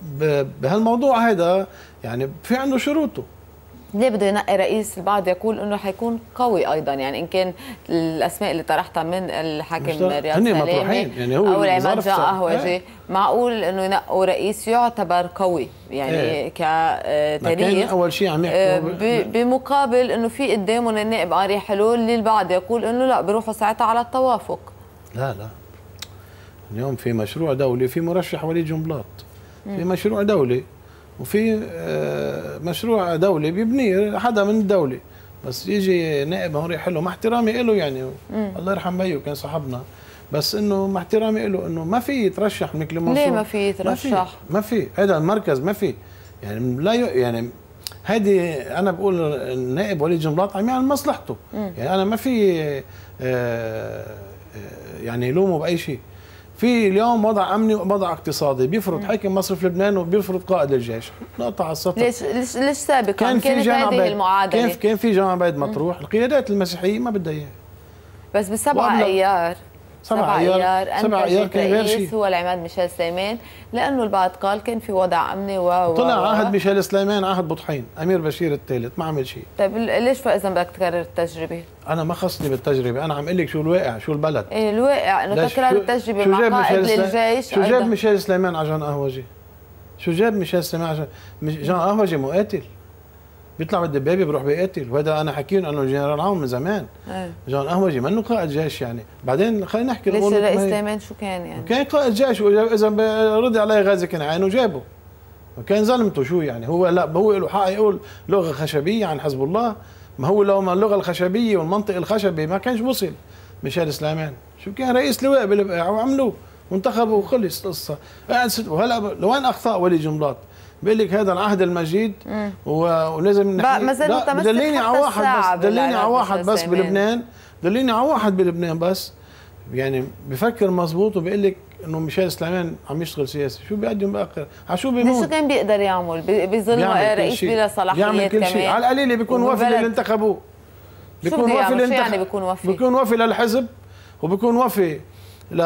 وبهالموضوع هذا يعني في عنده شروطه. ليه بده ينقي رئيس؟ البعض يقول انه حيكون قوي ايضا، يعني ان كان الاسماء اللي طرحتها من الحاكم رياض سلامه يعني او العماد جان قهوجي، معقول انه ينقوا رئيس يعتبر قوي يعني ايه. كتاريخ اول شيء عم يحكوا بمقابل انه في قدامهم النائب انري حلو اللي البعض يقول انه لا بيروحوا ساعتها على التوافق. لا لا، اليوم في مشروع دولي، في مرشح وليد جنبلاط، في مشروع دولي وفي مشروع دولي بيبنيه حدا من الدولة، بس يجي نائب هون حلو، مع احترامي له يعني مم. الله يرحم بيو كان صاحبنا، بس انه مع احترامي له انه ما في يترشح مثل منصور. ليه ما في يترشح؟ ما في، هذا المركز ما في، يعني لا ي... يعني هيدي انا بقول النائب وليد جنبلاط عم يعمل مصلحته، مم. يعني انا ما في آه يعني لومه باي شيء. في اليوم وضع امني ووضع اقتصادي، بيفرض حاكم مصرف لبنان وبيفرض قائد الجيش. نقطع على السطر. ليش ليش ليش سابقا كان كانت في هذه المعادله؟ كان كان في جامع بيد مطروح، القيادات المسيحيه ما بدها اياه. بس بسبعة ايار سبع ايار سبع ايار كان غير شيء. هو العماد ميشيل سليمان، لانه البعض قال كان في وضع امني و طلع و... عهد ميشيل سليمان عهد بطحين، امير بشير الثالث ما عمل شيء. طيب ليش اذا بدك تكرر التجربه؟ انا ما خصني بالتجربه، انا عم اقول لك شو الواقع، شو البلد. ايه الواقع انه تكرار التجربه مع قائد للجيش. شو جاب ميشيل سليمان على جان قهوجي؟ شو جاب ميشيل سليمان على جان قهوجي؟ مقاتل بيطلع بالدبابه بيروح بيقاتل، وهذا انا حكيهم انه جنرال عون من زمان. ايه. جان قهوجي منه قائد جيش يعني. بعدين خلينا نحكي ليش الرئيس سليمان شو كان يعني؟ كان قائد جيش، واذا رضي عليه غازي كنعان وجابه. وكان ظلمته شو يعني؟ هو لا هو له حق يقول لغه خشبيه عن حزب الله؟ ما هو لو ما اللغه الخشبيه والمنطق الخشبي ما كانش وصل ميشيل سليمان. شو كان رئيس لواء بالبقاع وعملوه وانتخبوا وخلص القصه. وهلا لوين اخطاء ولي جنبلاط؟ بيقول لك هذا العهد المجيد ولازم نحكي. ما زال متمسك دليني على واحد بس، دليني على واحد بس بلبنان، دليني على واحد بلبنان بس يعني بفكر مزبوط وبيقول لك انه ميشيل سليمان عم يشتغل سياسي. شو بيقدم باخر؟ على شو بيموت؟ شو كان بيقدر يعمل؟ بظل رئيس بلا صلاحيات كمان. بيعمل كل شيء، على القليله بيكون وفي للي انتخبوه. بيكون وفي للي يعني بيكون وفي؟ بيكون وفي للحزب وبيكون وفي ل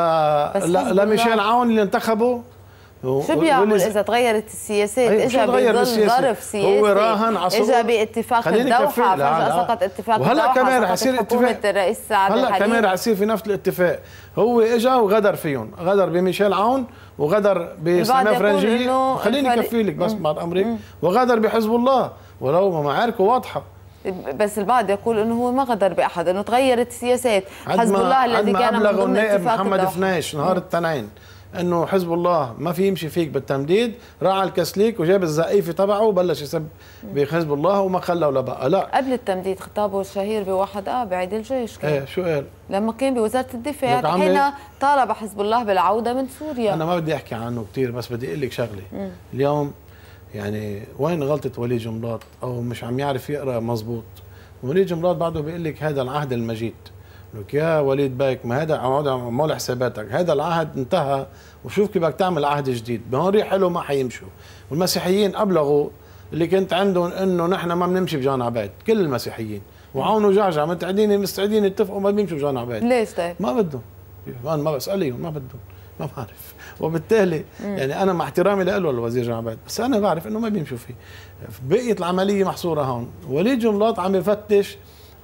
لميشيل عون اللي انتخبه. شو بيعمل اذا تغيرت السياسات؟ اجى بظل ظرف سياسي، هو راهن على اجى باتفاق الدوحه، فجاه سقط اتفاق الدوحه، وهلا كمان رح يصير اتفاق الرئيس سعد الحريري. هلا كمان رح يصير في نفس الاتفاق. هو اجى وغدر فيهم، غدر بميشيل عون وغدر بسلمان فرنجي. خليني اكفي لك بس بعد امرك، وغدر بحزب الله ولو معاركه واضحه. بس البعض يقول انه هو ما غدر باحد، انه تغيرت السياسات. حزب الله الذي كان من ضمن اتفاق محمد فناش نهار الاثنين انه حزب الله ما في يمشي فيك بالتمديد، راح على الكسليك وجاب الزقيفه تبعه وبلش يسب بحزب الله وما خلى ولا بقى. لا قبل التمديد خطابه الشهير بواحد اه بعيد الجيش كان. ايه شو قال؟ لما كان بوزاره الدفاع حين طالب حزب الله بالعوده من سوريا. انا ما بدي احكي عنه كثير، بس بدي اقول لك شغله. مم. اليوم يعني وين غلطه ولي جنبلاط؟ او مش عم يعرف يقرا مزبوط. ولي جنبلاط بعده بيقول لك هذا العهد المجيد. لك يا وليد بيك، ما هذا عمول حساباتك، هذا العهد انتهى وشوف كيف بدك تعمل عهد جديد. بهون حلو ما حيمشوا. والمسيحيين ابلغوا اللي كنت عندهم انه نحن ما بنمشي بجان عبيد، كل المسيحيين وعون وجعجع متعدين مستعدين يتفقوا ما بيمشوا بجان عبيد. ليش طيب؟ ما بدهم. انا ما بسالهم ما بدهم، ما بعرف. وبالتالي مم. يعني انا مع احترامي له الوزير جان عبيد، بس انا بعرف انه ما بيمشوا فيه. بقيت العمليه محصوره هون. وليد جنبلاط عم يفتش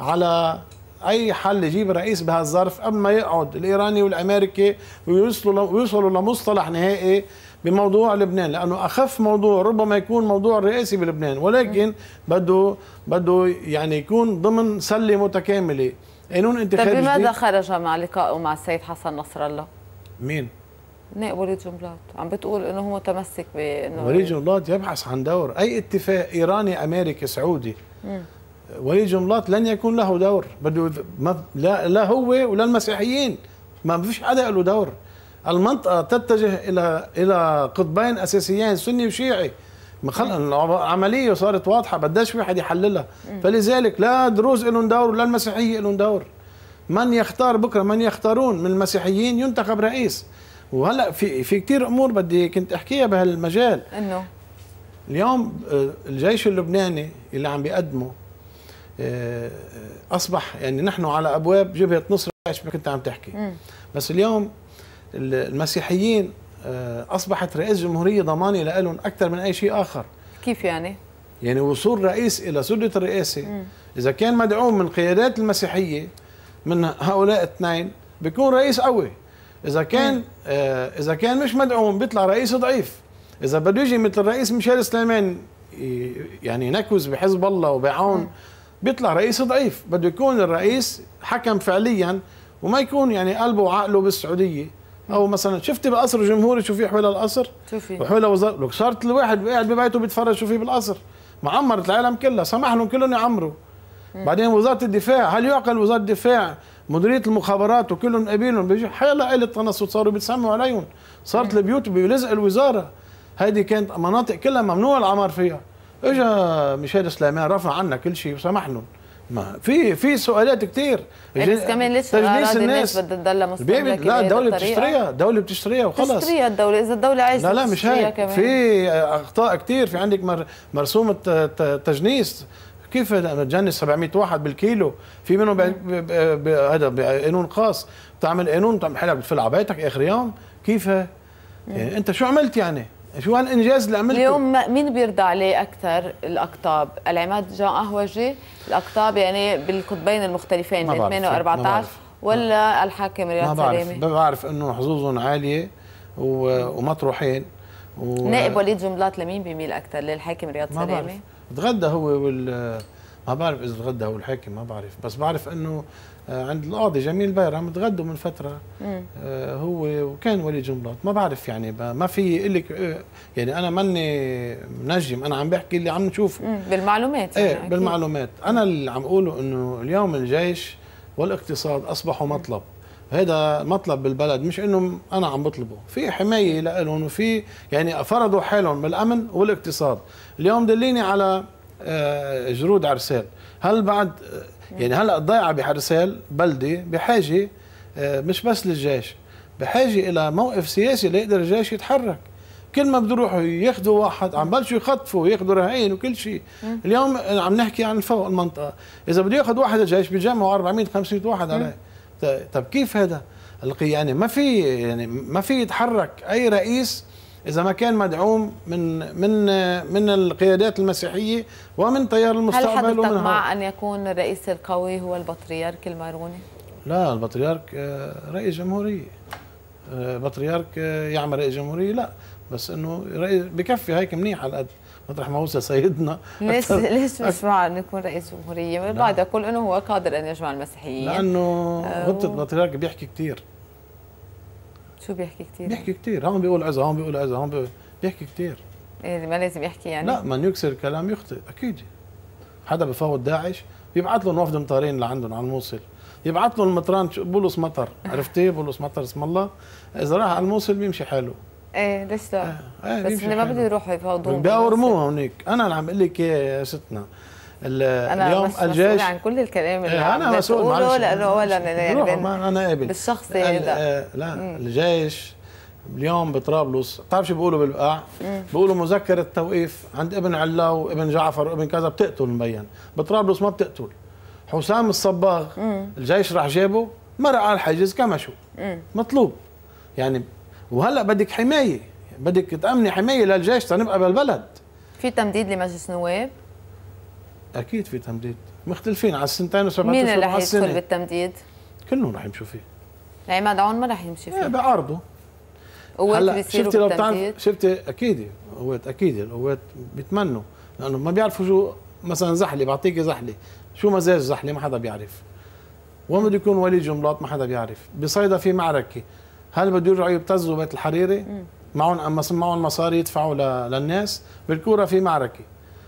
على اي حل يجيب رئيس بهالظرف قبل ما يقعد الايراني والامريكي ويوصلوا ويوصلوا لمصطلح نهائي بموضوع لبنان، لانه اخف موضوع ربما يكون موضوع رئاسي بلبنان، ولكن بده بده يعني يكون ضمن سله متكامله. قانون انتخابي طيب بماذا خرج مع لقائه مع السيد حسن نصر الله؟ مين؟ نائب وليد جنبلاط، عم بتقول انه هو متمسك بانه وليد جنبلاط يبحث عن دور، اي اتفاق ايراني امريكي سعودي. مم. وليد جنبلاط لن يكون له دور، بده ما لا, لا هو ولا المسيحيين، ما فيش حدا له دور. المنطقه تتجه الى الى قطبين اساسيين سني وشيعي. العمليه صارت واضحه، بداش في حد يحللها. فلذلك لا دروز لهم دور ولا المسيحيه لهم دور. من يختار بكره، من يختارون من المسيحيين ينتخب رئيس. وهلا في في كثير امور بدي كنت احكيها بهالمجال. انه اليوم الجيش اللبناني اللي عم بيقدمه اصبح يعني نحن على ابواب جبهه نصر الجيش كنت عم تحكي. مم. بس اليوم المسيحيين اصبحت رئيس جمهوريه ضماني لهم اكثر من اي شيء اخر. كيف يعني؟ يعني وصول رئيس الى سده الرئاسه مم. اذا كان مدعوم من قيادات المسيحيه من هؤلاء الاثنين بيكون رئيس قوي. اذا كان آه اذا كان مش مدعوم بيطلع رئيس ضعيف. اذا بده يجي مثل الرئيس ميشيل سليمان يعني ينكوز بحزب الله وبعون مم. بيطلع رئيس ضعيف. بده يكون الرئيس حكم فعليا وما يكون يعني قلبه وعقله بالسعوديه. او مثلا شفتي بالقصر الجمهوري شو في حول القصر؟ شو في؟ وحول وزاره لك صارت الواحد قاعد ببيته بيتفرج شو في بالقصر. معمرت العالم كلها، سمح لهم كلهم يعمروا. بعدين وزاره الدفاع، هل يعقل وزاره الدفاع مديريه المخابرات وكلهم قبيلهم بيجي حيلا آلة تنصت صاروا بيتسموا عليهم. صارت مم. البيوت بلزق الوزاره. هذه كانت مناطق كلها ممنوع العمار فيها. اجى ميشيل سليمان رفع عنا كل شيء وسمح لهم. ما في في سؤالات كثير. بس كمان ليش اراضي الناس بدها تضلها مستمره؟ لا الدوله بتشتريها، الدوله بتشتريها وخلص. بتشتريها الدوله اذا الدوله عايزه. لا لا مش هيك، في اخطاء كثير. في عندك مرسومه تجنيس، كيف تجنس سبعمئة واحد بالكيلو؟ في منهم هذا بقانون خاص، بتعمل قانون بتعمل حالك بتفل على بيتك اخر يوم. كيف يعني انت شو عملت؟ يعني شو هالانجاز اللي عملته؟ اليوم مين بيرضى عليه اكثر؟ الاقطاب، العماد جان قهوجي، الاقطاب يعني بالقطبين المختلفين بين ثمانية وأربعة عشر، ولا الحاكم رياض سلامه؟ ما بعرف انه حظوظهم عاليه ومطروحين. و... نائب وليد جنبلاط لمين بيميل اكثر؟ للحاكم رياض سلامه؟ تغدى هو وال ما بعرف اذا تغدى هو الحاكم، ما بعرف، بس بعرف انه عند القاضي جميل بيرم تغدوا من فتره آه هو وكان وليد جنبلاط. ما بعرف يعني ما في لك يعني انا ماني منجم، انا عم بحكي اللي عم نشوفه بالمعلومات. ايه يعني بالمعلومات. انا اللي عم اقوله انه اليوم الجيش والاقتصاد اصبحوا مطلب. هذا مطلب بالبلد، مش انه انا عم بطلبه، في حمايه لهم وفي يعني فرضوا حالهم بالامن والاقتصاد. اليوم دليني على جرود عرسال، هل بعد يعني هلا الضيعه بعرسال بلده بحاجه مش بس للجيش، بحاجه الى موقف سياسي ليقدر الجيش يتحرك. كل ما بده يروحوا ياخذوا واحد عم بلشوا يخطفوا وياخذوا رهائن وكل شيء. اليوم عم نحكي عن فوق المنطقه، اذا بده ياخذ واحد الجيش بيجمعوا أربعمئة خمسمئة واحد عليه. طب كيف هذا؟ يعني ما في يعني ما في يتحرك اي رئيس إذا ما كان مدعوم من من من القيادات المسيحية ومن تيار المستقبل. هل حضرتك مع أن يكون الرئيس القوي هو البطريرك الماروني؟ لا، البطريرك رئيس جمهورية. بطريرك يعمل رئيس جمهورية لا، بس إنه رئيس بكفي هيك منيح على قد مطرح ما وصل سيدنا. ليش ليش مش مع انه يكون رئيس جمهورية؟ البعض يقول انه هو قادر ان يجمع المسيحيين. لانه غبطة بطريرك بيحكي كثير. شو بيحكي كثير؟ بيحكي كثير، هون بيقول عزة، هون بيقول عزة، هون بيحكي كثير. ايه ما لازم يحكي يعني؟ لا، من يكسر الكلام يخطئ اكيد. حدا بفوت داعش بيبعث لهم وفد مطارين لعندهم على الموصل، يبعث لهم المطران بولس مطر، عرفتي بولس مطر اسم الله، اذا راح على الموصل بيمشي حاله. ايه ليش لا؟ آه. آه بس ما بده يروحوا يفاوضوهم، بيقورموها هونيك. انا اللي عم بقول لك يا ستنا أنا اليوم مش الجيش عن كل الكلام اللي عم انا مسؤول لانه اولا انا قابل بالشخصي هذا. لا مم. الجيش اليوم بطرابلس بتعرف شو بيقولوا بالبقاع؟ بيقولوا مذكره توقيف عند ابن علاو وابن جعفر وابن كذا بتقتل مبين. بطرابلس ما بتقتل. حسام الصباغ مم. الجيش راح جابه مرق على الحجز كمشوا مطلوب يعني. وهلا بدك حمايه، بدك تامني حمايه للجيش تنبقى بالبلد. في تمديد لمجلس النواب؟ اكيد في تمديد، مختلفين على السنتين وسبعة اشهر. مين اللي رح يدخل بالتمديد؟ كلهم رح يمشوا فيه. عماد عون ما رح يمشي فيه؟ ايه بعارضه. قوات شفتي لو بتعرف شفتي اكيد قوات اكيد القوات بيتمنوا، لانه ما بيعرفوا شو مثلا زحلي، بعطيكي زحلي شو مزاج زحلي ما حدا بيعرف. وين بده يكون وليد جنبلاط ما حدا بيعرف. بصيدا في معركه، هل بده يرجعوا يبتزوا بيت الحريري؟ معهم اما معهم مصاري يدفعوا للناس. بالكوره في معركه،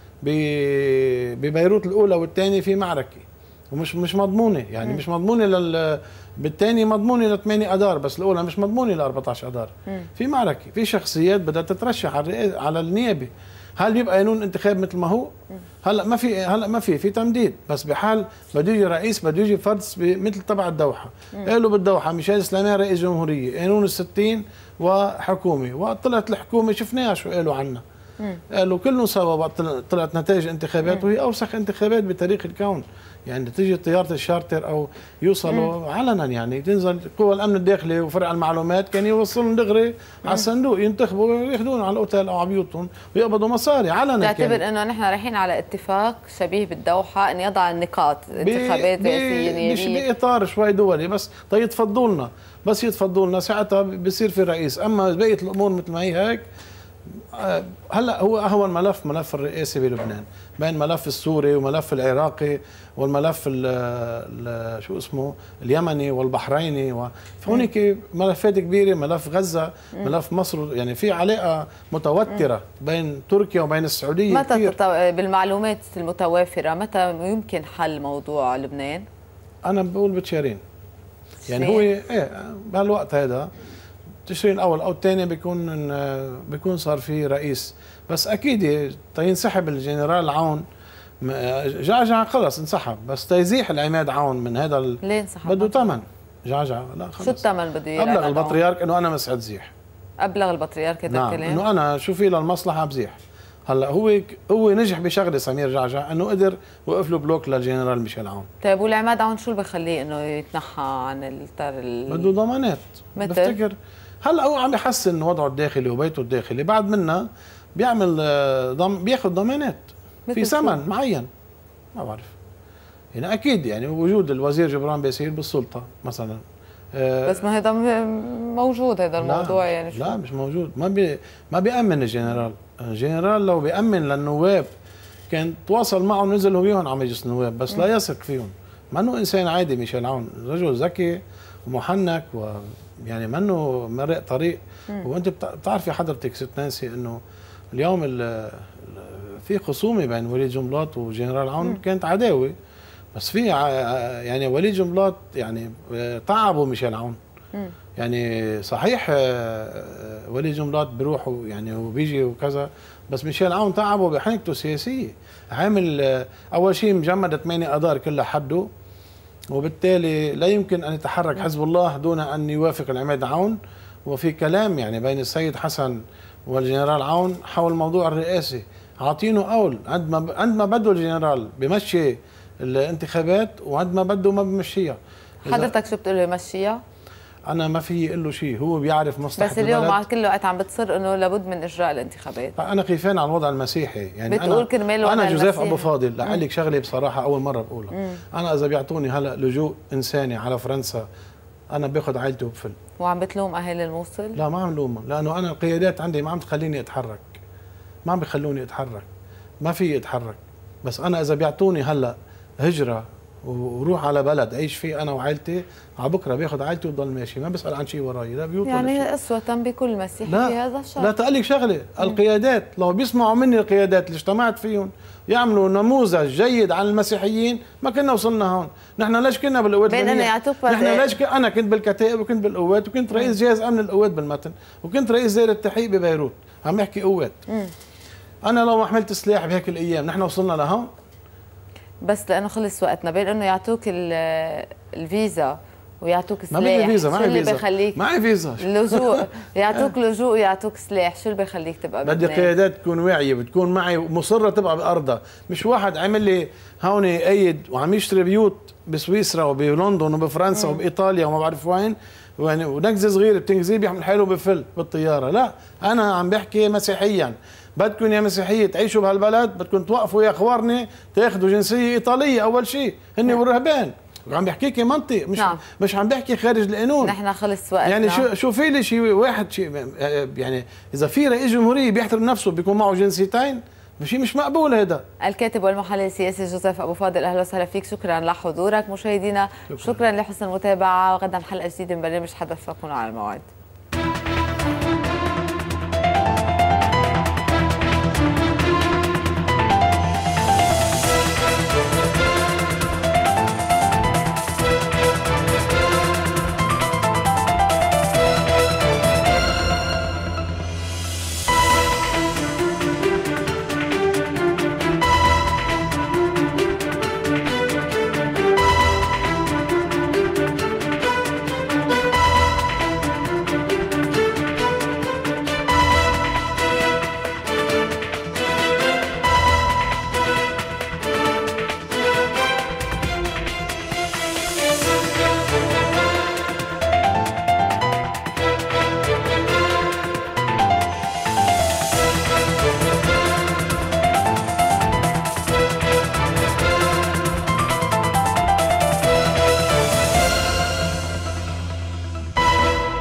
ببيروت الاولى والثانيه في معركه ومش مش مضمونه يعني. م. مش مضمونه لل بالثاني مضمونه ل ثمانية اذار، بس الاولى مش مضمونه ل أربعة عشر اذار. في معركه، في شخصيات بدها تترشح على على النيابه. هل بيبقى قانون انتخاب مثل ما هو؟ هلا ما في، هلا ما في في تمديد، بس بحال بده يجي رئيس، بده يجي فرد مثل تبع الدوحه. قالوا بالدوحه ميشيل سليمان رئيس جمهوريه، قانون الستين وحكومه، وقت طلعت الحكومه شفناها شو قالوا عنا. قالوا كلهم سوا وقت طلعت نتائج انتخابات، وهي اوسخ انتخابات بتاريخ الكون. يعني تيجي طياره الشارتر او يوصلوا مم. علنا يعني تنزل قوى الامن الداخلي وفرع المعلومات كان يوصلهم دغري على الصندوق، ينتخبوا وياخذون على الاوتيل او على بيوتهم ويقبضوا مصاري علنا. تعتبر انه نحن رايحين على اتفاق شبيه بالدوحه ان يضع النقاط انتخابات رئاسيه مش باطار شوي دولي بس تيتفضوا لنا، بس يتفضوا لنا ساعتها بصير في رئيس. اما بقيه الامور مثل ما هي هيك. هلا هو اهون ملف ملف الرئاسي بلبنان، بين ملف السوري وملف العراقي والملف ال ال شو اسمه اليمني والبحريني، فهونيك ملفات كبيره، ملف غزه، ملف مصر، يعني في علاقه متوتره بين تركيا وبين السعوديه. متى بالمعلومات المتوافره متى يمكن حل موضوع لبنان؟ انا بقول بتشارين يعني هو ايه بهالوقت هذا تشرين الاول او الثاني بيكون بيكون صار في رئيس. بس اكيد تينسحب الجنرال عون جعجع خلص انسحب، بس تيزيح العماد عون من هذا ال... ليه انسحب؟ بده ثمن. جعجع لا خلص. شو الثمن بده اياه؟ ابلغ البطريرك انه انا مسعد زيح. ابلغ البطريرك هذا نعم. الكلام؟ انه انا شو في للمصلحه بزيح. هلا هو هو نجح بشغله سمير جعجع انه قدر وقف له بلوك للجنرال ميشيل عون. طيب والعماد عون شو اللي بخليه انه يتنحى عن التر ال... بده ضمانات. مثل؟ بفتكر هلا هو عم يحسن وضعه الداخلي وبيته الداخلي، بعد منها بيعمل ضم بياخذ ضمانات في ثمن معين. ما بعرف يعني اكيد يعني وجود الوزير جبران باسيل بالسلطه مثلا. بس ما هذا موجود هذا الموضوع لا يعني شو؟ لا مش موجود. ما بي ما بيأمن الجنرال. الجنرال لو بيأمن للنواب كان تواصل معهم نزل هو بيهم على مجلس النواب، بس لا يثق فيهم. ما انه انسان عادي ميشيل عون، رجل ذكي ومحنك ويعني منه مرق طريق. وانت بتعرفي حضرتك ست نانسي انه اليوم في خصومه بين وليد جنبلاط وجنرال عون. مم. كانت عداوه، بس في يعني وليد جنبلاط يعني تعبوا ميشيل عون. مم. يعني صحيح وليد جنبلاط بيروح يعني وبيجي وكذا، بس ميشيل عون تعبه بحنكته السياسيه. عامل اول شيء مجمد ثمانية اذار كلها حده، وبالتالي لا يمكن ان يتحرك حزب الله دون ان يوافق العماد عون. وفي كلام يعني بين السيد حسن والجنرال عون حول موضوع الرئاسي، عاطينه قول عندما عندما بده الجنرال بمشي الانتخابات وعندما بده ما بمشيها. حضرتك شو بتقول له يمشيها؟ انا ما في اقول له شيء، هو بيعرف مصلحه بس اليوم مع كل وقت عم بتصر انه لابد من اجراء الانتخابات. انا خيفان على الوضع المسيحي يعني. بتقول كرمال الوضع انا جوزيف المسيحي. ابو فاضل لعلي شغله بصراحه اول مره بقولها. مم. انا اذا بيعطوني هلا لجوء انساني على فرنسا انا باخذ عائلتي وبفل. وعم بتلوم اهالي الموصل؟ لا ما عم لومهم، لانه انا القيادات عندي ما عم تخليني اتحرك، ما عم بيخلوني اتحرك، ما في اتحرك. بس انا اذا بيعطوني هلا هجره وروح على بلد اعيش فيه انا وعائلتي، على بكره باخذ عائلتي وضل ماشي، ما بسال عن شيء وراي، لا بيوت يعني ولا شيء. اسوة بكل مسيحي في هذا الشرط. لا تقلك شغله، القيادات لو بيسمعوا مني القيادات اللي اجتمعت فيهم يعملوا نموذج جيد عن المسيحيين ما كنا وصلنا هون. نحن ليش كنا بالقوات الامنيه؟ نحن ليش ك... انا كنت بالكتائب وكنت بالقوات وكنت رئيس جهاز امن القوات بالمتن وكنت رئيس دائره التحقيق ببيروت، عم بحكي قوات. مم. انا لو ما حملت سلاح بهيك الايام نحن وصلنا لهون. بس لانه خلص وقتنا، بين انه يعطوك الفيزا ويعطوك سلاح، ما بدي فيزا، شو اللي بخليك معي فيزا لجوء يعطوك لجوء ويعطوك سلاح، شو اللي بخليك تبقى بدي قيادات تكون واعيه، بتكون معي ومصره تبقى بارضها، مش واحد عامل لي هون قايد وعم يشتري بيوت بسويسرا وبلندن وبفرنسا مم. وبايطاليا وما بعرف وين، ونكزه صغيره بتنكزيه بيحمل حاله بفل بالطياره. لا انا عم بحكي مسيحيا، بدكم يا مسيحيه تعيشوا بهالبلد بدكم توقفوا يا اخوارني تاخذوا جنسيه ايطاليه اول شيء هن والرهبان. عم بحكيكي منطق، مش نعم. مش عم بحكي خارج القانون. نحن خلص وقتنا. يعني شو شو في لي شيء واحد شيء يعني اذا في رئيس جمهوريه بيحترم نفسه بيكون معه جنسيتين، شيء مش مقبول هذا. الكاتب والمحلل السياسي جوزيف ابو فاضل، اهلا وسهلا فيك، شكرا لحضورك. مشاهدينا شكرا, شكرا لحسن المتابعه، وغدا حلقه جديده من برنامج حدث، فكونوا على الموعد.